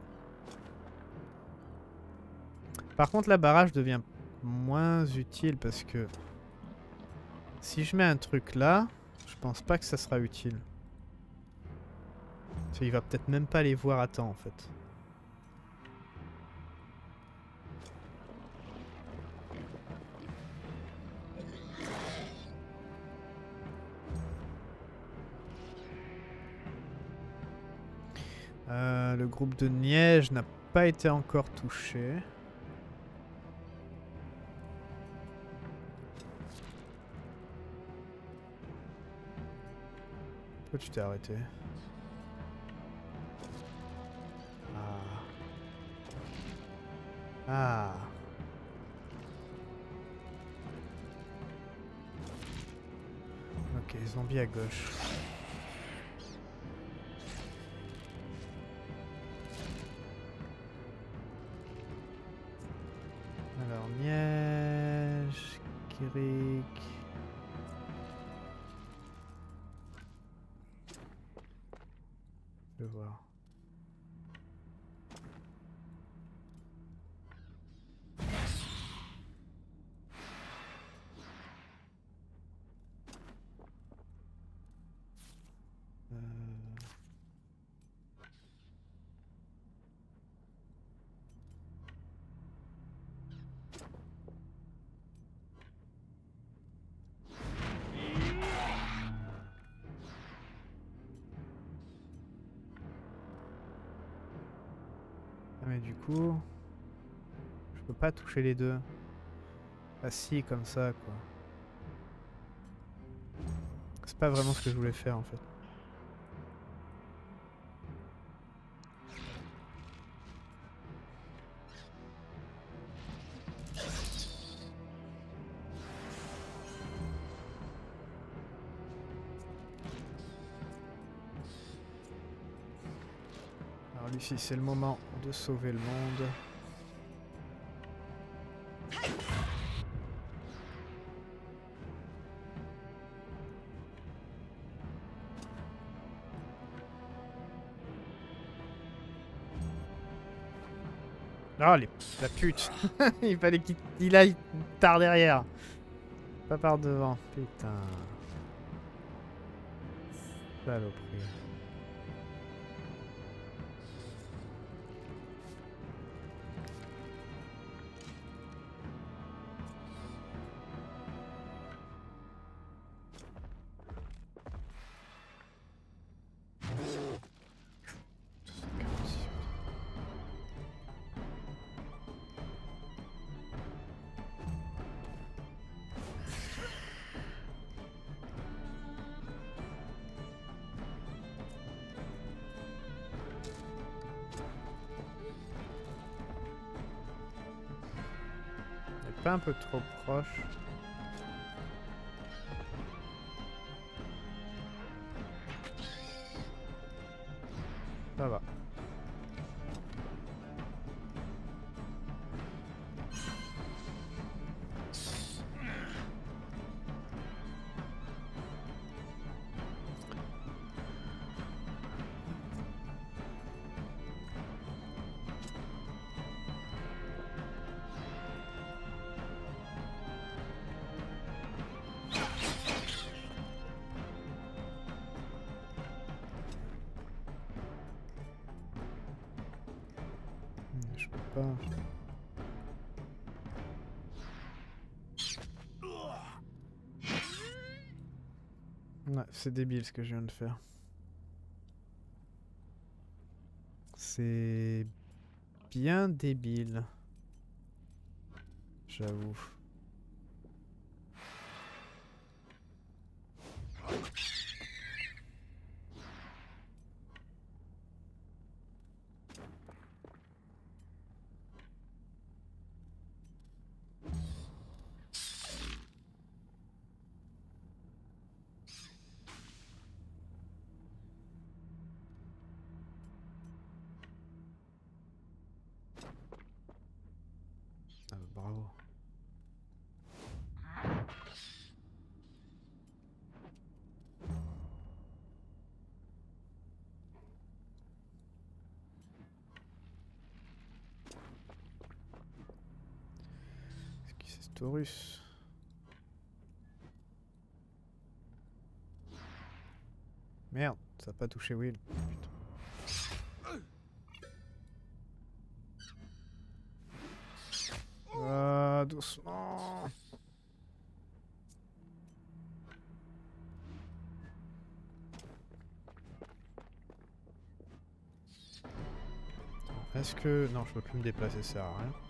Par contre, la barrage devient moins utile parce que si je mets un truc là, je pense pas que ça sera utile. Parce qu'il va peut-être même pas les voir à temps en fait. Le groupe de Niège n'a pas été encore touché. Pourquoi tu t'es arrêté? Ah. Ah. Ok, zombie à gauche. Alors, Niège, Kirik. Je vais voir. Ah mais du coup, je peux pas toucher les deux. Ah si, comme ça quoi. C'est pas vraiment ce que je voulais faire en fait. Alors Lucie, c'est le moment de sauver le monde. Oh la pute. Il fallait qu'il aille par derrière. Pas par devant. Putain. Saloperie. Pas un peu trop proche. Ça va. Je peux pas. Ouais, c'est débile ce que je viens de faire. C'est bien débile. J'avoue. Ah, bravo. Taurus. Merde, ça n'a pas touché Will. Putain. Doucement. Est-ce que... Non, je peux plus me déplacer, ça sert à rien.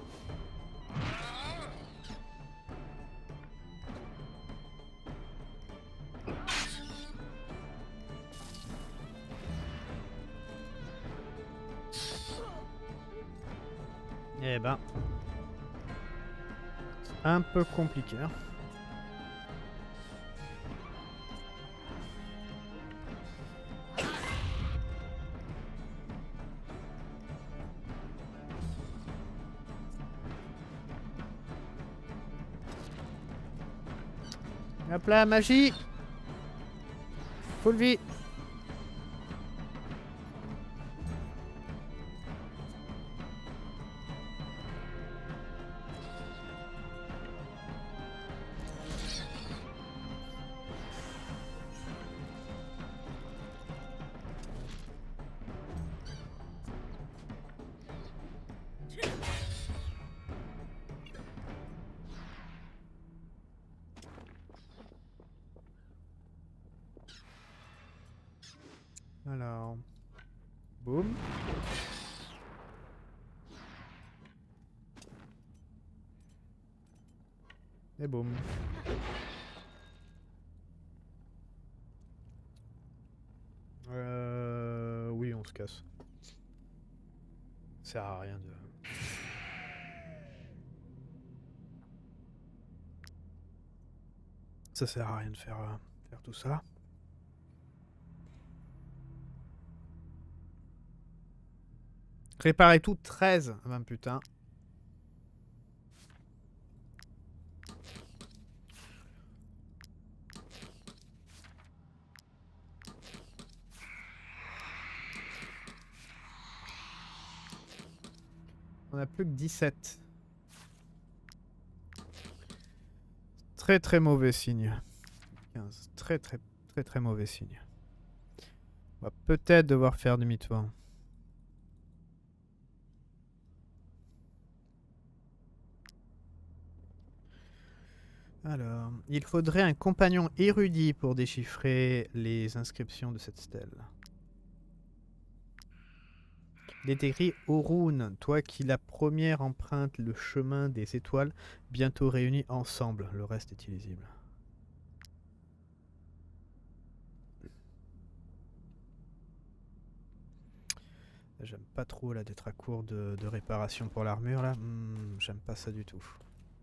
Eh ben... c'est un peu compliqué. Hein. Hop là, magie! Full vie! Alors... Boum. Et boum. Oui, on se casse. Ça sert à rien de... Ça sert à rien de faire tout ça. Réparer tout 13. Ah ben putain. On a plus que 17. Très très mauvais signe. 15. Très mauvais signe. On va peut-être devoir faire demi-tour. Alors, il faudrait un compagnon érudit pour déchiffrer les inscriptions de cette stèle. Il est écrit Orun, toi qui la première emprunte le chemin des étoiles, bientôt réunis ensemble. Le reste est illisible. J'aime pas trop là d'être à court de réparation pour l'armure là. J'aime pas ça du tout.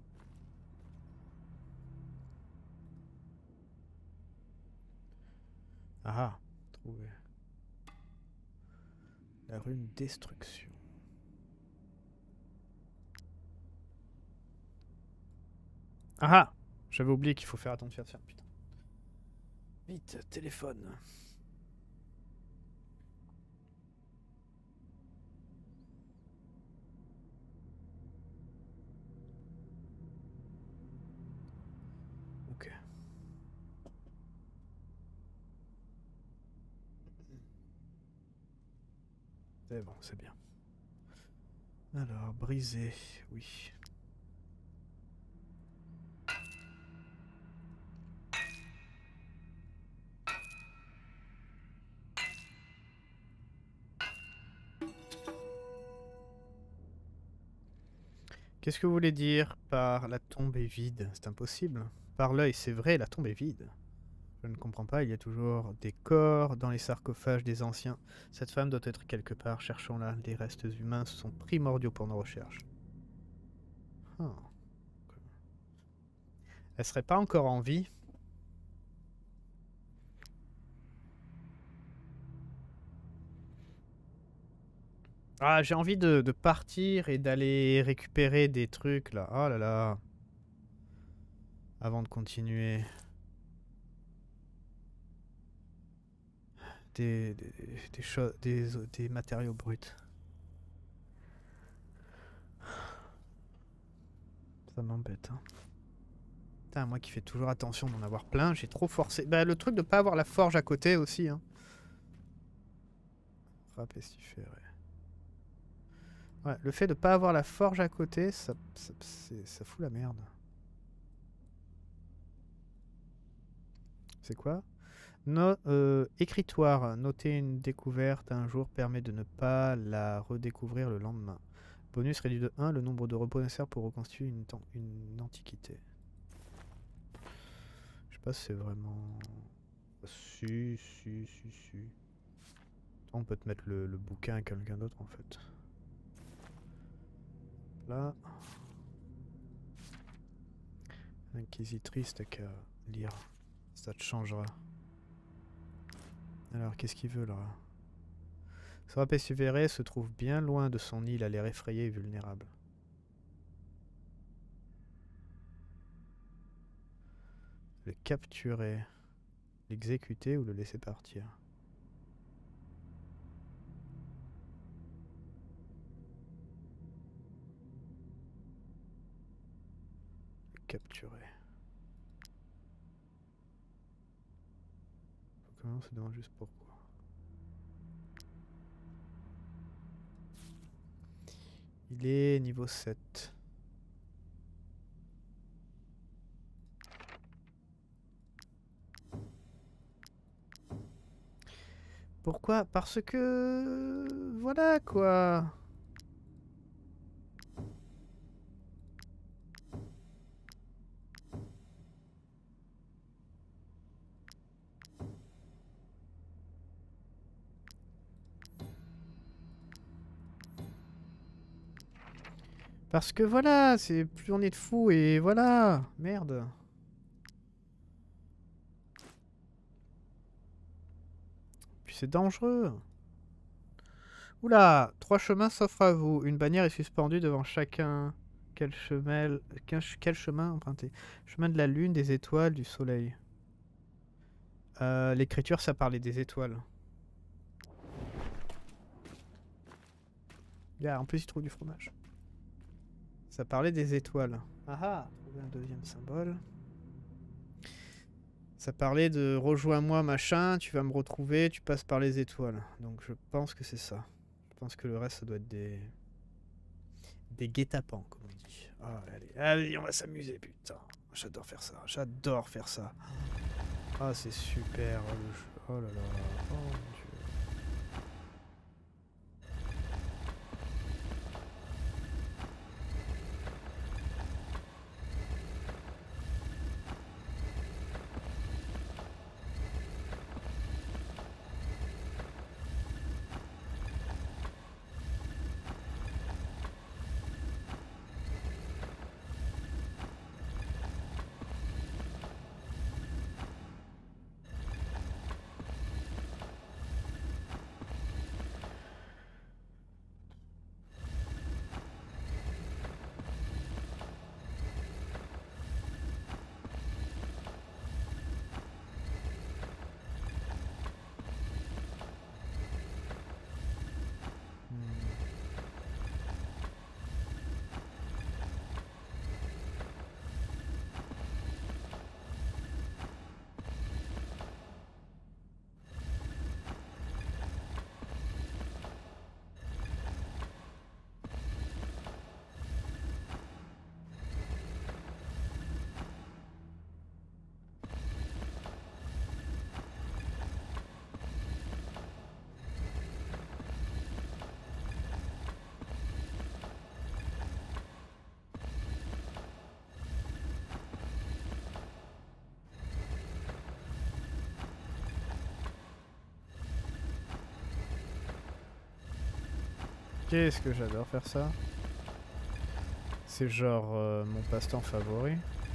Ah, trouvé. La rune destruction. Ah, j'avais oublié qu'il faut faire attention. Tiens, putain. Vite, téléphone. Ok. C'est bon, c'est bien. Alors, brisé, oui. Qu'est-ce que vous voulez dire par la tombe est vide? C'est impossible. Par l'œil, c'est vrai, la tombe est vide. Je ne comprends pas, il y a toujours des corps dans les sarcophages des anciens. Cette femme doit être quelque part, cherchons-la. Les restes humains sont primordiaux pour nos recherches. Oh. Elle serait pas encore en vie? Ah, j'ai envie de partir et d'aller récupérer des trucs là. Oh là là. Avant de continuer. Des matériaux bruts. Ça m'embête. Hein. Putain, moi qui fais toujours attention d'en avoir plein, j'ai trop forcé. Bah, le truc de pas avoir la forge à côté aussi. Hein. Frappe pestiférée. Ouais, le fait de pas avoir la forge à côté, ça fout la merde. C'est quoi? Écritoire. Noter une découverte un jour permet de ne pas la redécouvrir le lendemain. Bonus réduit de 1 le nombre de repos nécessaires pour reconstituer une antiquité. Je sais pas si c'est vraiment... Si. On peut te mettre le bouquin à quelqu'un d'autre en fait. Là. Inquisitrice, t'as qu'à lire. Ça te changera. Alors, qu'est-ce qu'il veut là? Sera persévéré se trouve bien loin de son île à l'air effrayé et vulnérable. Le capturer, l'exécuter ou le laisser partir. Le capturer. Comment on se demande juste pourquoi. Il est niveau 7. Pourquoi? Parce que... Voilà quoi. Parce que voilà, c'est plus on est de fous et voilà. Merde. Puis c'est dangereux. Oula, 3 chemins s'offrent à vous. Une bannière est suspendue devant chacun. Quel chemin emprunter? Chemin de la lune, des étoiles, du soleil. L'écriture, ça parlait des étoiles. En plus, il trouve du fromage. Ça parlait des étoiles. Ah ah, trouver un deuxième symbole. Ça parlait de rejoins-moi machin, tu vas me retrouver, tu passes par les étoiles. Donc je pense que c'est ça. Je pense que le reste, ça doit être des guet-apens, comme on dit. Ah, allez, on va s'amuser, putain. J'adore faire ça, j'adore faire ça. Ah, c'est super, le jeu. Oh là là, oh mon dieu. Qu'est-ce que j'adore faire ça. C'est genre mon passe-temps favori.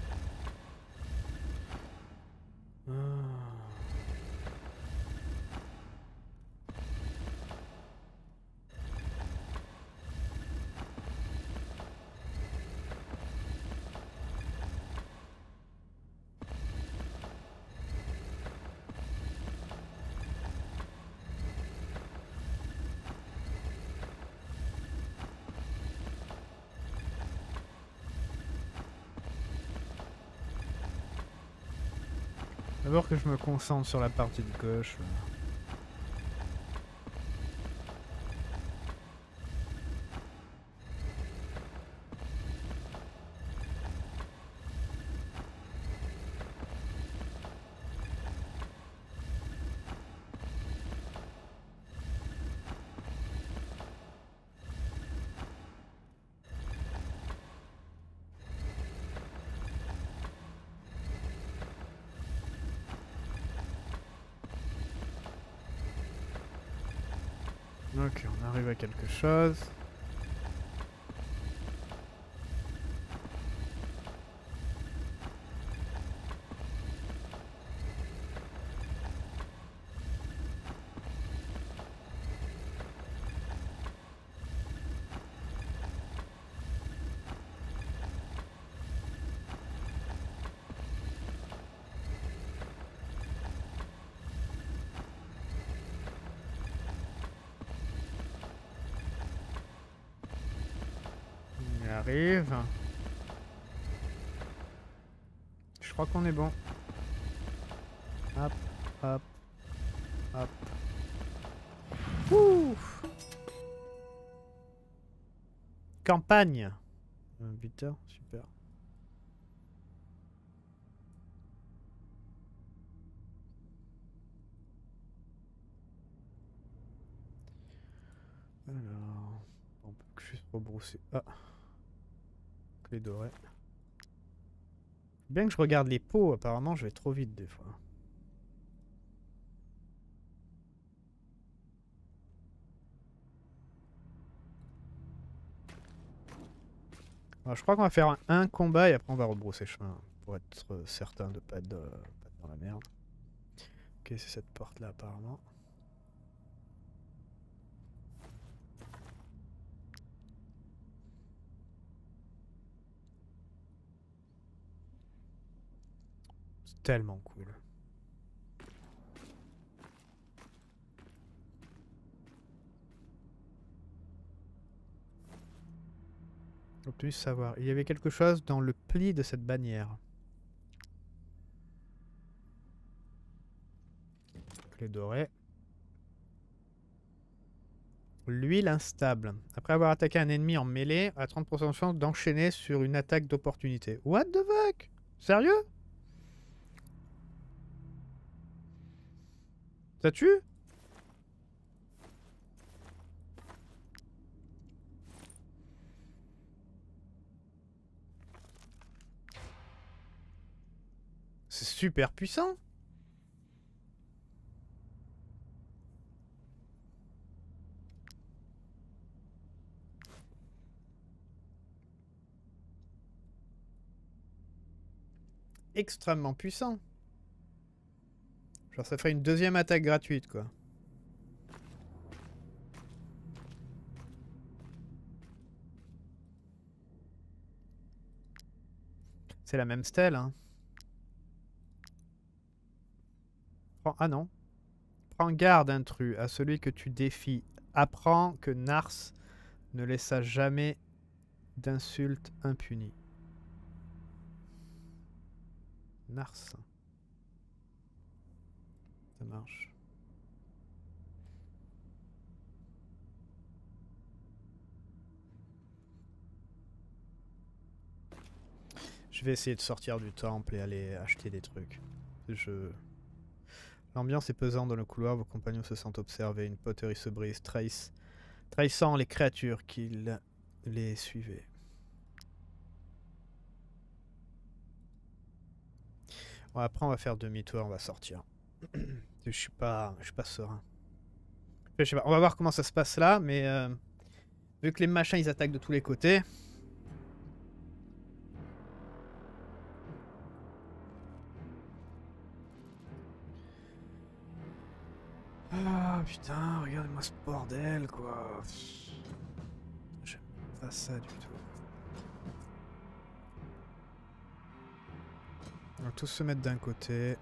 Ah. D'abord que je me concentre sur la partie de gauche. Là. Ok, on arrive à quelque chose. On y arrive. Je crois qu'on est bon. Hop, hop, hop. Ouh. Campagne. Un buteur, super. Alors, on peut juste rebrousser. Ah, clé dorée. Bien que je regarde les pots, apparemment je vais trop vite des fois. Alors, je crois qu'on va faire un combat et après on va rebrousser chemin pour être certain de pas être dans la merde. Ok, c'est cette porte là apparemment. C'est tellement cool. Obtenu savoir. Il y avait quelque chose dans le pli de cette bannière. Clé dorée. L'huile instable. Après avoir attaqué un ennemi en mêlée, a 30% de chance d'enchaîner sur une attaque d'opportunité. What the fuck? Sérieux? Ça tue? C'est super puissant. Extrêmement puissant. Genre ça ferait une deuxième attaque gratuite quoi. C'est la même stèle hein. Ah non. Prends garde intrus à celui que tu défies. Apprends que Nars ne laissa jamais d'insultes impunies. Nars. Ça marche. Je vais essayer de sortir du temple et aller acheter des trucs. L'ambiance est pesante dans le couloir, vos compagnons se sentent observés, une poterie se brise, trahissant les créatures qui les suivaient. Bon, après on va faire demi-tour, on va sortir. je suis pas serein. Je sais pas, on va voir comment ça se passe là, mais vu que les machins ils attaquent de tous les côtés. Ah putain, regardez-moi ce bordel quoi. J'aime pas ça du tout. On va tous se mettre d'un côté.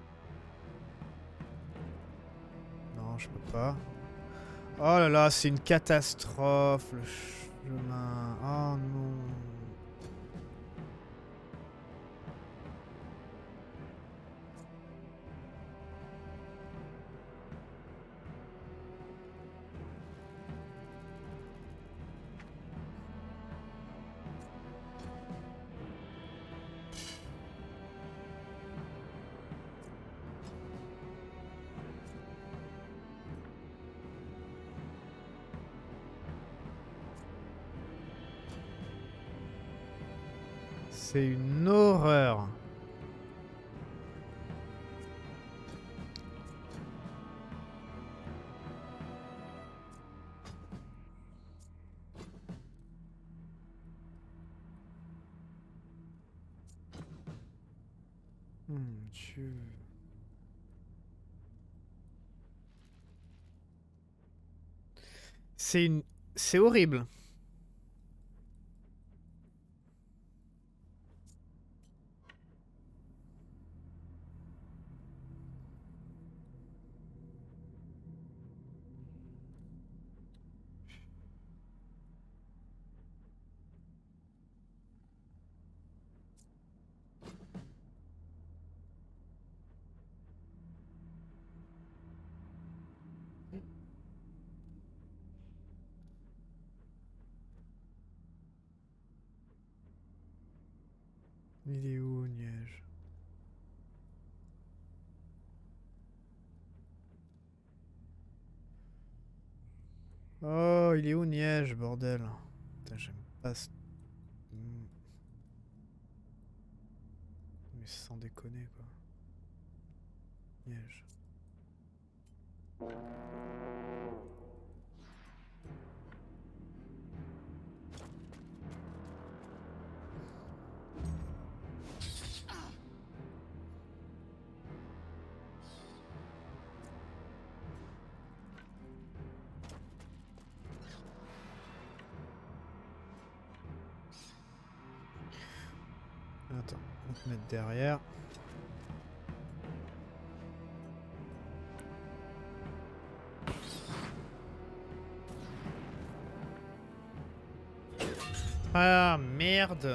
Non, je peux pas. Oh là là, c'est une catastrophe le chemin. Oh non. C'est une horreur. Dieu. C'est horrible. Il est où, Niège? Oh, il est où, Niège, bordel? Putain, j'aime pas ce... Mais sans déconner, quoi. Niège. Attends, on va te mettre derrière. Ah, merde!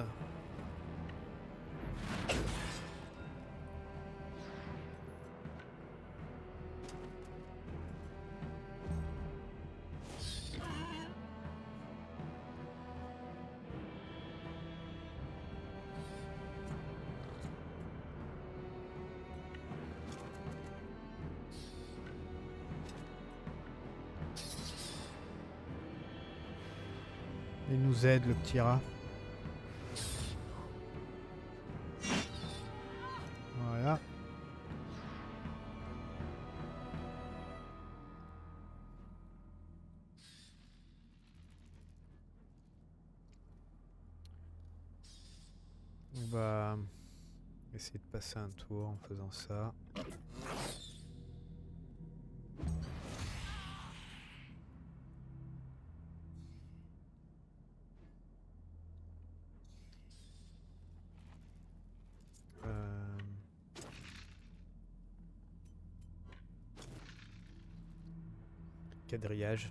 Il nous aide, le petit rat. Voilà. On va essayer de passer un tour en faisant ça. Quadrillage.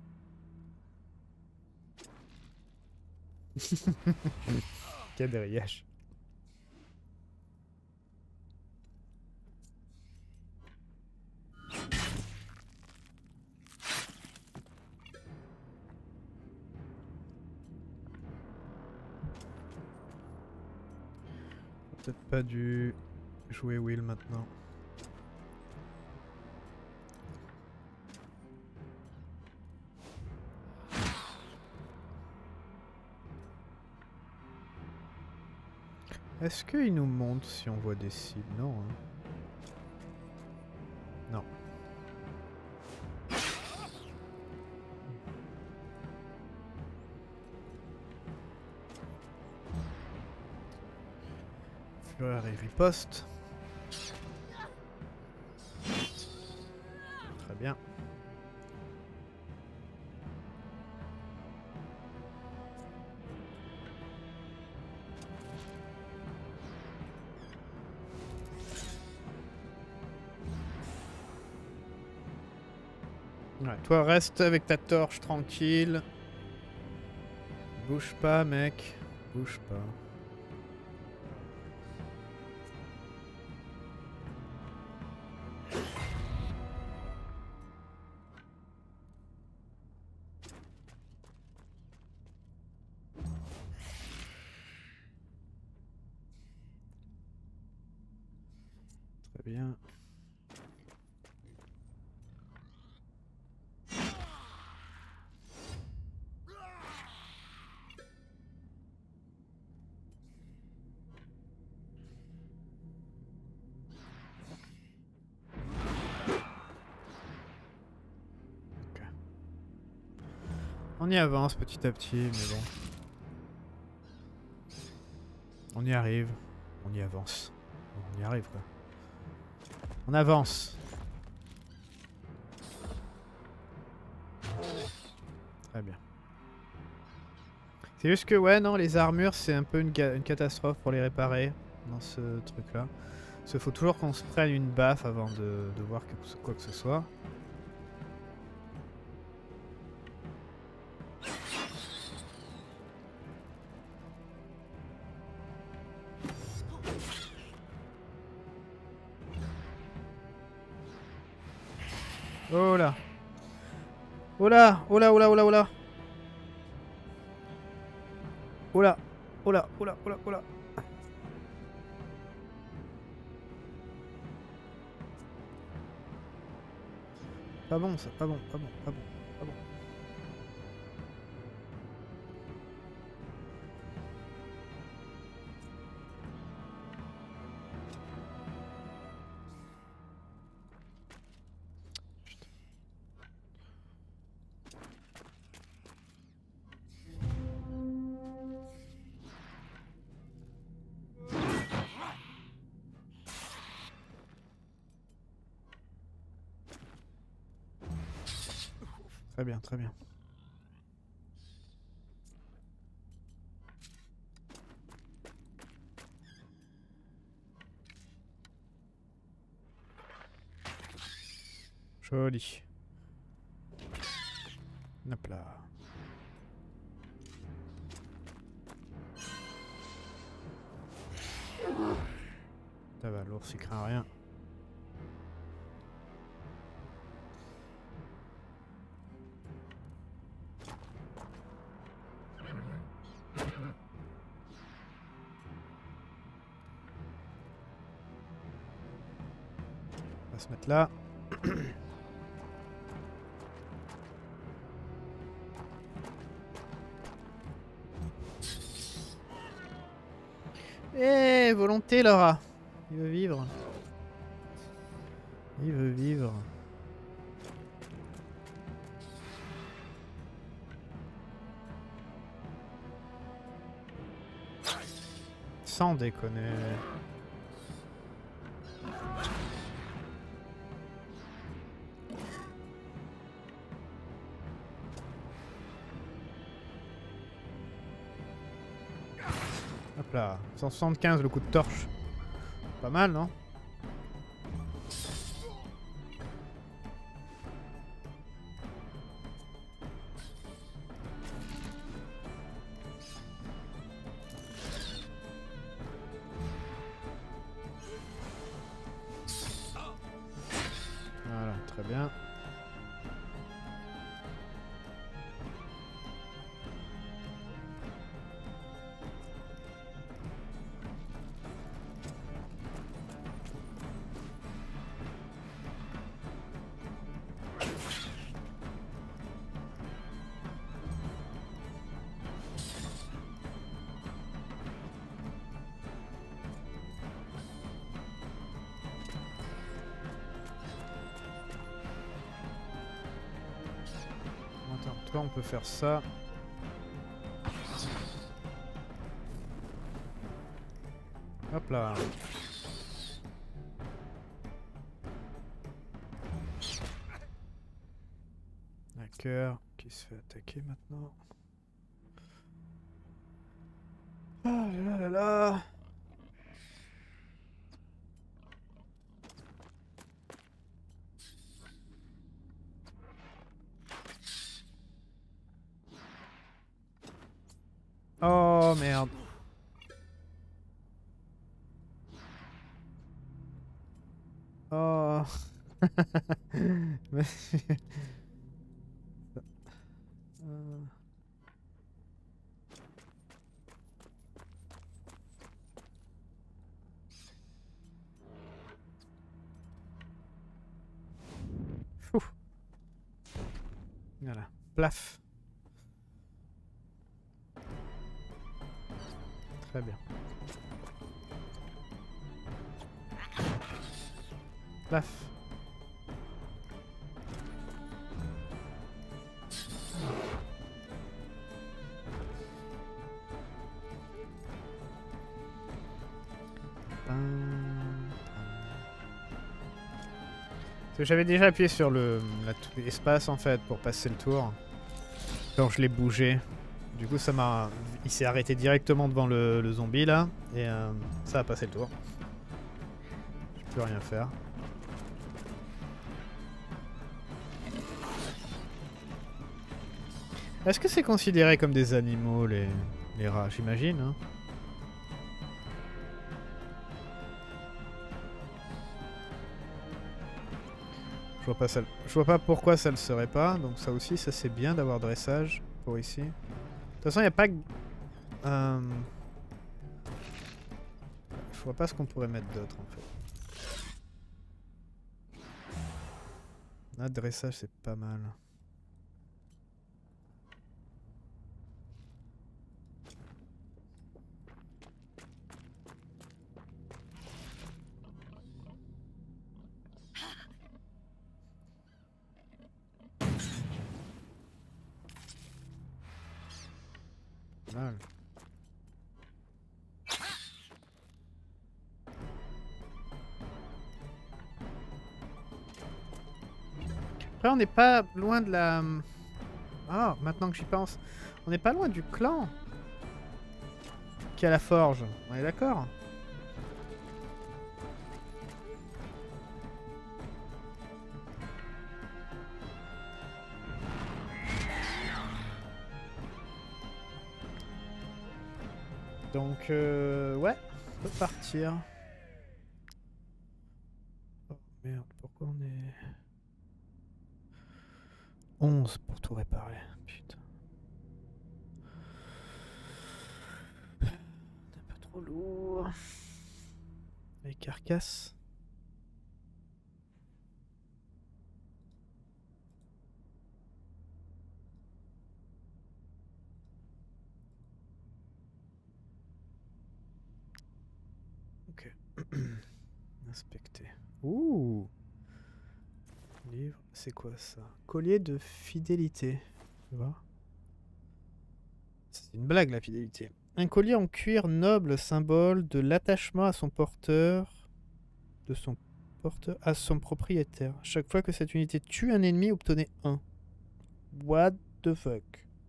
Quadrillage. Peut-être pas dû jouer Will maintenant. Est-ce qu'il nous montre si on voit des cibles? Non. Hein. Non. Fleur et riposte. Très bien. Ouais, toi reste avec ta torche tranquille. Bouge pas, mec. Bouge pas. Très bien. On y avance petit à petit, mais bon. On y arrive. On y avance. On y arrive quoi. On avance. Très bien. C'est juste que ouais non les armures c'est un peu une catastrophe pour les réparer dans ce truc là. Parce qu'il faut toujours qu'on se prenne une baffe avant de voir quoi que ce soit. Oh là. Oh là. Oh là. Oh là. Oh là. Oh là. Oh là. Oh là. Oh là. Oh là. Oh là. Pas bon ça. Pas bon. Pas bon. Pas bon. Pas bon. Très bien, très bien. Joli. Hop là. Ça va, l'ours il craint rien. On va se mettre là. Eh, volonté Laura. Il veut vivre. Il veut vivre. Sans déconner. Hop là. 175 le coup de torche. Pas mal, non? Voilà, très bien. Attends, toi on peut faire ça. Hop là. Un cœur qui se fait attaquer maintenant. Ah là là là. Oh merde. Oh. Fou. Voilà. Plaf. Très bien. Plaf. Parce que j'avais déjà appuyé sur l'espace en fait pour passer le tour. Quand je l'ai bougé. Du coup ça m'a... Il s'est arrêté directement devant le zombie là. Et ça a passé le tour. Je peux rien faire. Est-ce que c'est considéré comme des animaux les rats? J'imagine hein. Je vois pas pourquoi ça le serait pas. Donc ça aussi, ça c'est bien d'avoir dressage pour ici. De toute façon, il n'y a pas... Je vois pas ce qu'on pourrait mettre d'autre en fait. Là, dressage c'est pas mal. Mal. Après, on n'est pas loin de la... Ah, maintenant que j'y pense. On n'est pas loin du clan qui a la forge. On est d'accord? Donc, ouais, on peut partir. Oh merde, pourquoi on est... 11 pour tout réparer, putain. C'est un peu trop lourd. Les carcasses. Ok. Inspecter. Ouh. Livre, c'est quoi ça? Collier de fidélité. Tu vois? C'est une blague la fidélité. Un collier en cuir noble, symbole de l'attachement à son porteur, de son porteur à son propriétaire. Chaque fois que cette unité tue un ennemi, obtenez 1. What the fuck?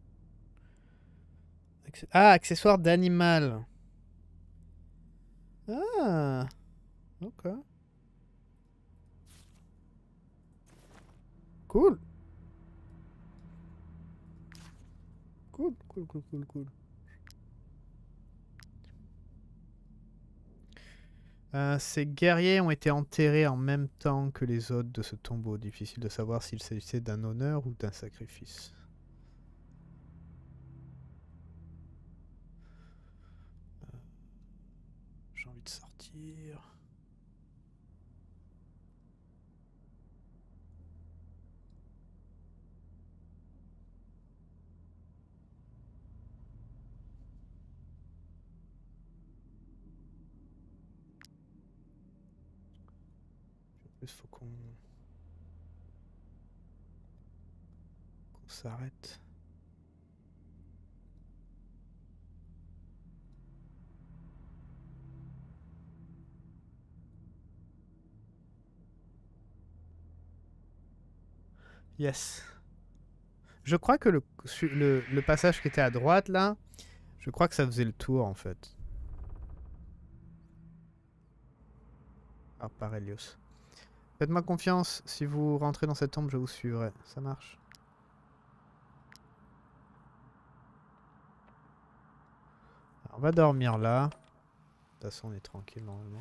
Ah, accessoire d'animal. Ah, ok. Cool. Cool, cool, cool, cool, cool. Ces guerriers ont été enterrés en même temps que les hôtes de ce tombeau. Difficile de savoir s'il s'agissait d'un honneur ou d'un sacrifice. J'ai envie de sortir. Il faut qu'on s'arrête. Yes. Je crois que le passage qui était à droite là, je crois que ça faisait le tour en fait. Ah, par Helios. Faites-moi confiance, si vous rentrez dans cette tombe, je vous suivrai. Ça marche. Alors, on va dormir là. De toute façon, on est tranquille normalement.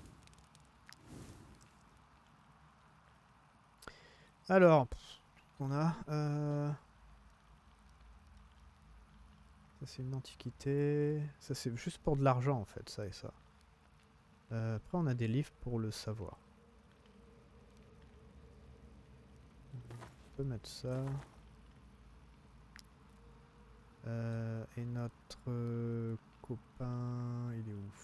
Alors, on a... Ça c'est une antiquité. Ça c'est juste pour de l'argent en fait, ça et ça. Après on a des livres pour le savoir. On peut mettre ça. Et notre copain, il est où?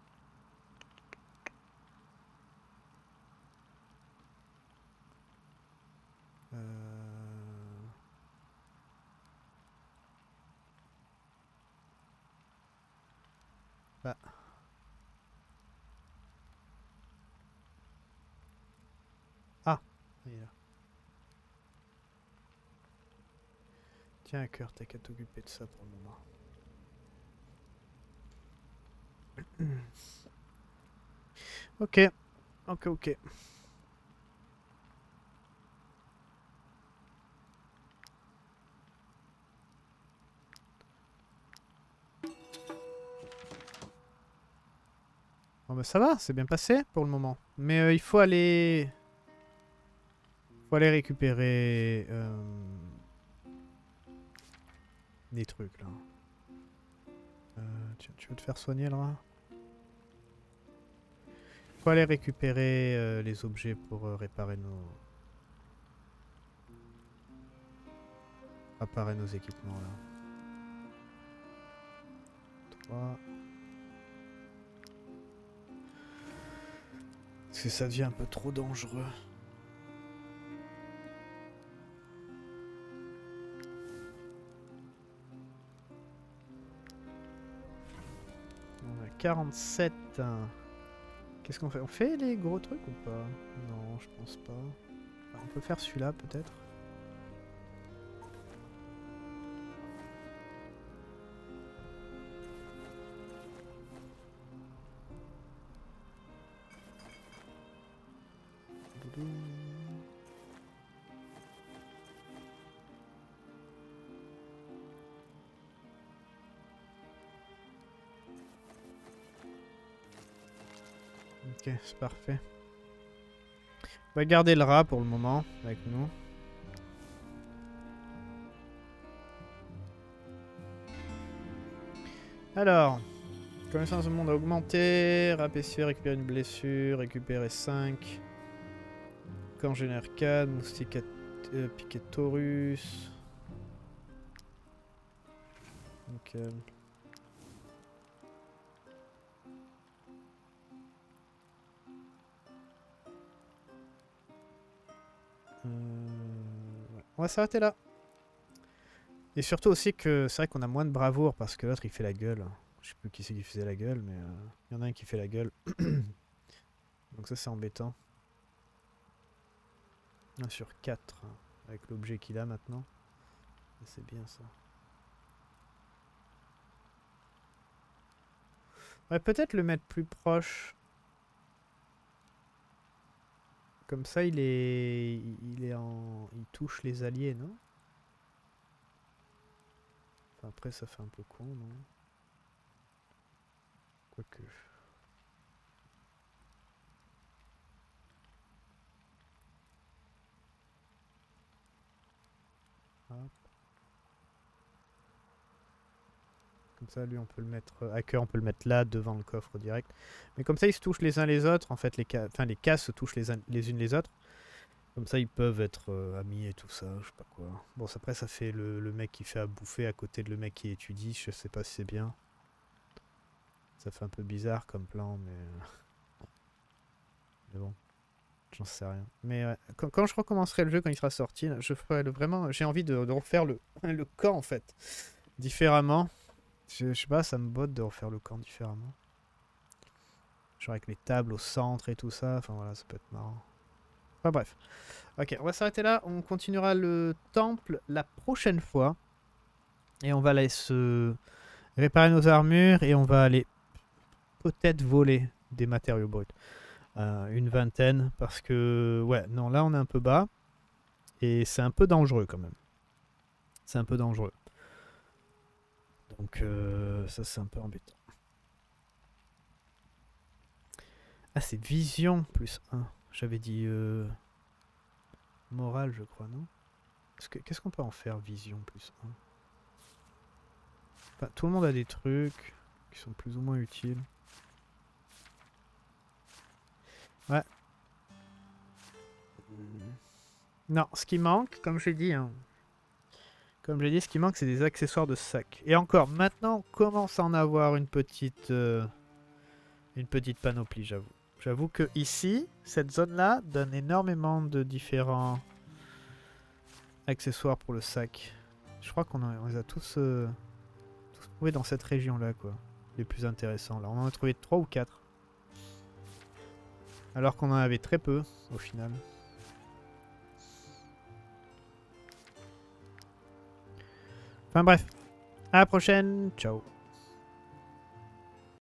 Bah. Ah. Il est là. Tiens à cœur, t'as qu'à t'occuper de ça pour le moment. Ok, ok. Bon bah ça va, c'est bien passé pour le moment. Mais il faut aller... Faut aller récupérer... des trucs là. Tiens, tu veux te faire soigner là? Faut aller récupérer les objets pour réparer nos équipements là. 3. Parce que ça devient un peu trop dangereux. On a 47. Qu'est-ce qu'on fait? On fait les gros trucs ou pas? Non, je pense pas. Alors, on peut faire celui-là peut-être. Ok, c'est parfait. On va garder le rat pour le moment avec nous. Alors, connaissance du monde a augmenté. Rapacier, récupérer une blessure, récupérer 5. Camp génère 4, moustique à piquet Taurus. Nickel. Ouais. On va s'arrêter là. Et surtout aussi que c'est vrai qu'on a moins de bravoure parce que l'autre il fait la gueule. Je sais plus qui c'est qui faisait la gueule, mais il y en a un qui fait la gueule. Donc ça c'est embêtant. 1 sur 4 hein, avec l'objet qu'il a maintenant. C'est bien ça. Ouais, peut-être le mettre plus proche. Comme ça il touche les alliés, non? Enfin, après ça fait un peu con, non? Quoique. Hop. Comme ça, lui, on peut le mettre... Hacker, on peut le mettre là, devant le coffre direct. Mais comme ça, ils se touchent les uns les autres. En fait, les cases se touchent les unes les autres. Comme ça, ils peuvent être amis et tout ça, je sais pas quoi. Bon, après, ça fait le mec qui fait à bouffer à côté de le mec qui étudie. Je sais pas si c'est bien. Ça fait un peu bizarre comme plan, mais bon. J'en sais rien. Mais quand je recommencerai le jeu, quand il sera sorti, je ferai vraiment... J'ai envie de refaire le camp, en fait. Différemment. Je sais pas, ça me botte de refaire le camp différemment. Genre avec les tables au centre et tout ça. Enfin voilà, ça peut être marrant. Enfin bref. Ok, on va s'arrêter là. On continuera le temple la prochaine fois. Et on va aller se réparer nos armures. Et on va aller peut-être voler des matériaux bruts. Une vingtaine. Parce que, ouais, non, là on est un peu bas. Et c'est un peu dangereux quand même. C'est un peu dangereux. Donc ça c'est un peu embêtant. Ah c'est vision plus 1. J'avais dit morale je crois, non? Qu'est-ce qu'on peut en faire vision plus 1? Enfin, tout le monde a des trucs qui sont plus ou moins utiles. Ouais. Non, ce qui manque, comme j'ai dit, hein, ce qui manque c'est des accessoires de sac. Et encore, maintenant on commence à en avoir une petite panoplie, j'avoue. J'avoue que ici, cette zone-là donne énormément de différents accessoires pour le sac. Je crois qu'on les a tous trouvés dans cette région-là, quoi. Les plus intéressants. Là, on en a trouvé 3 ou 4. Alors qu'on en avait très peu, au final. Enfin bref, à la prochaine, ciao.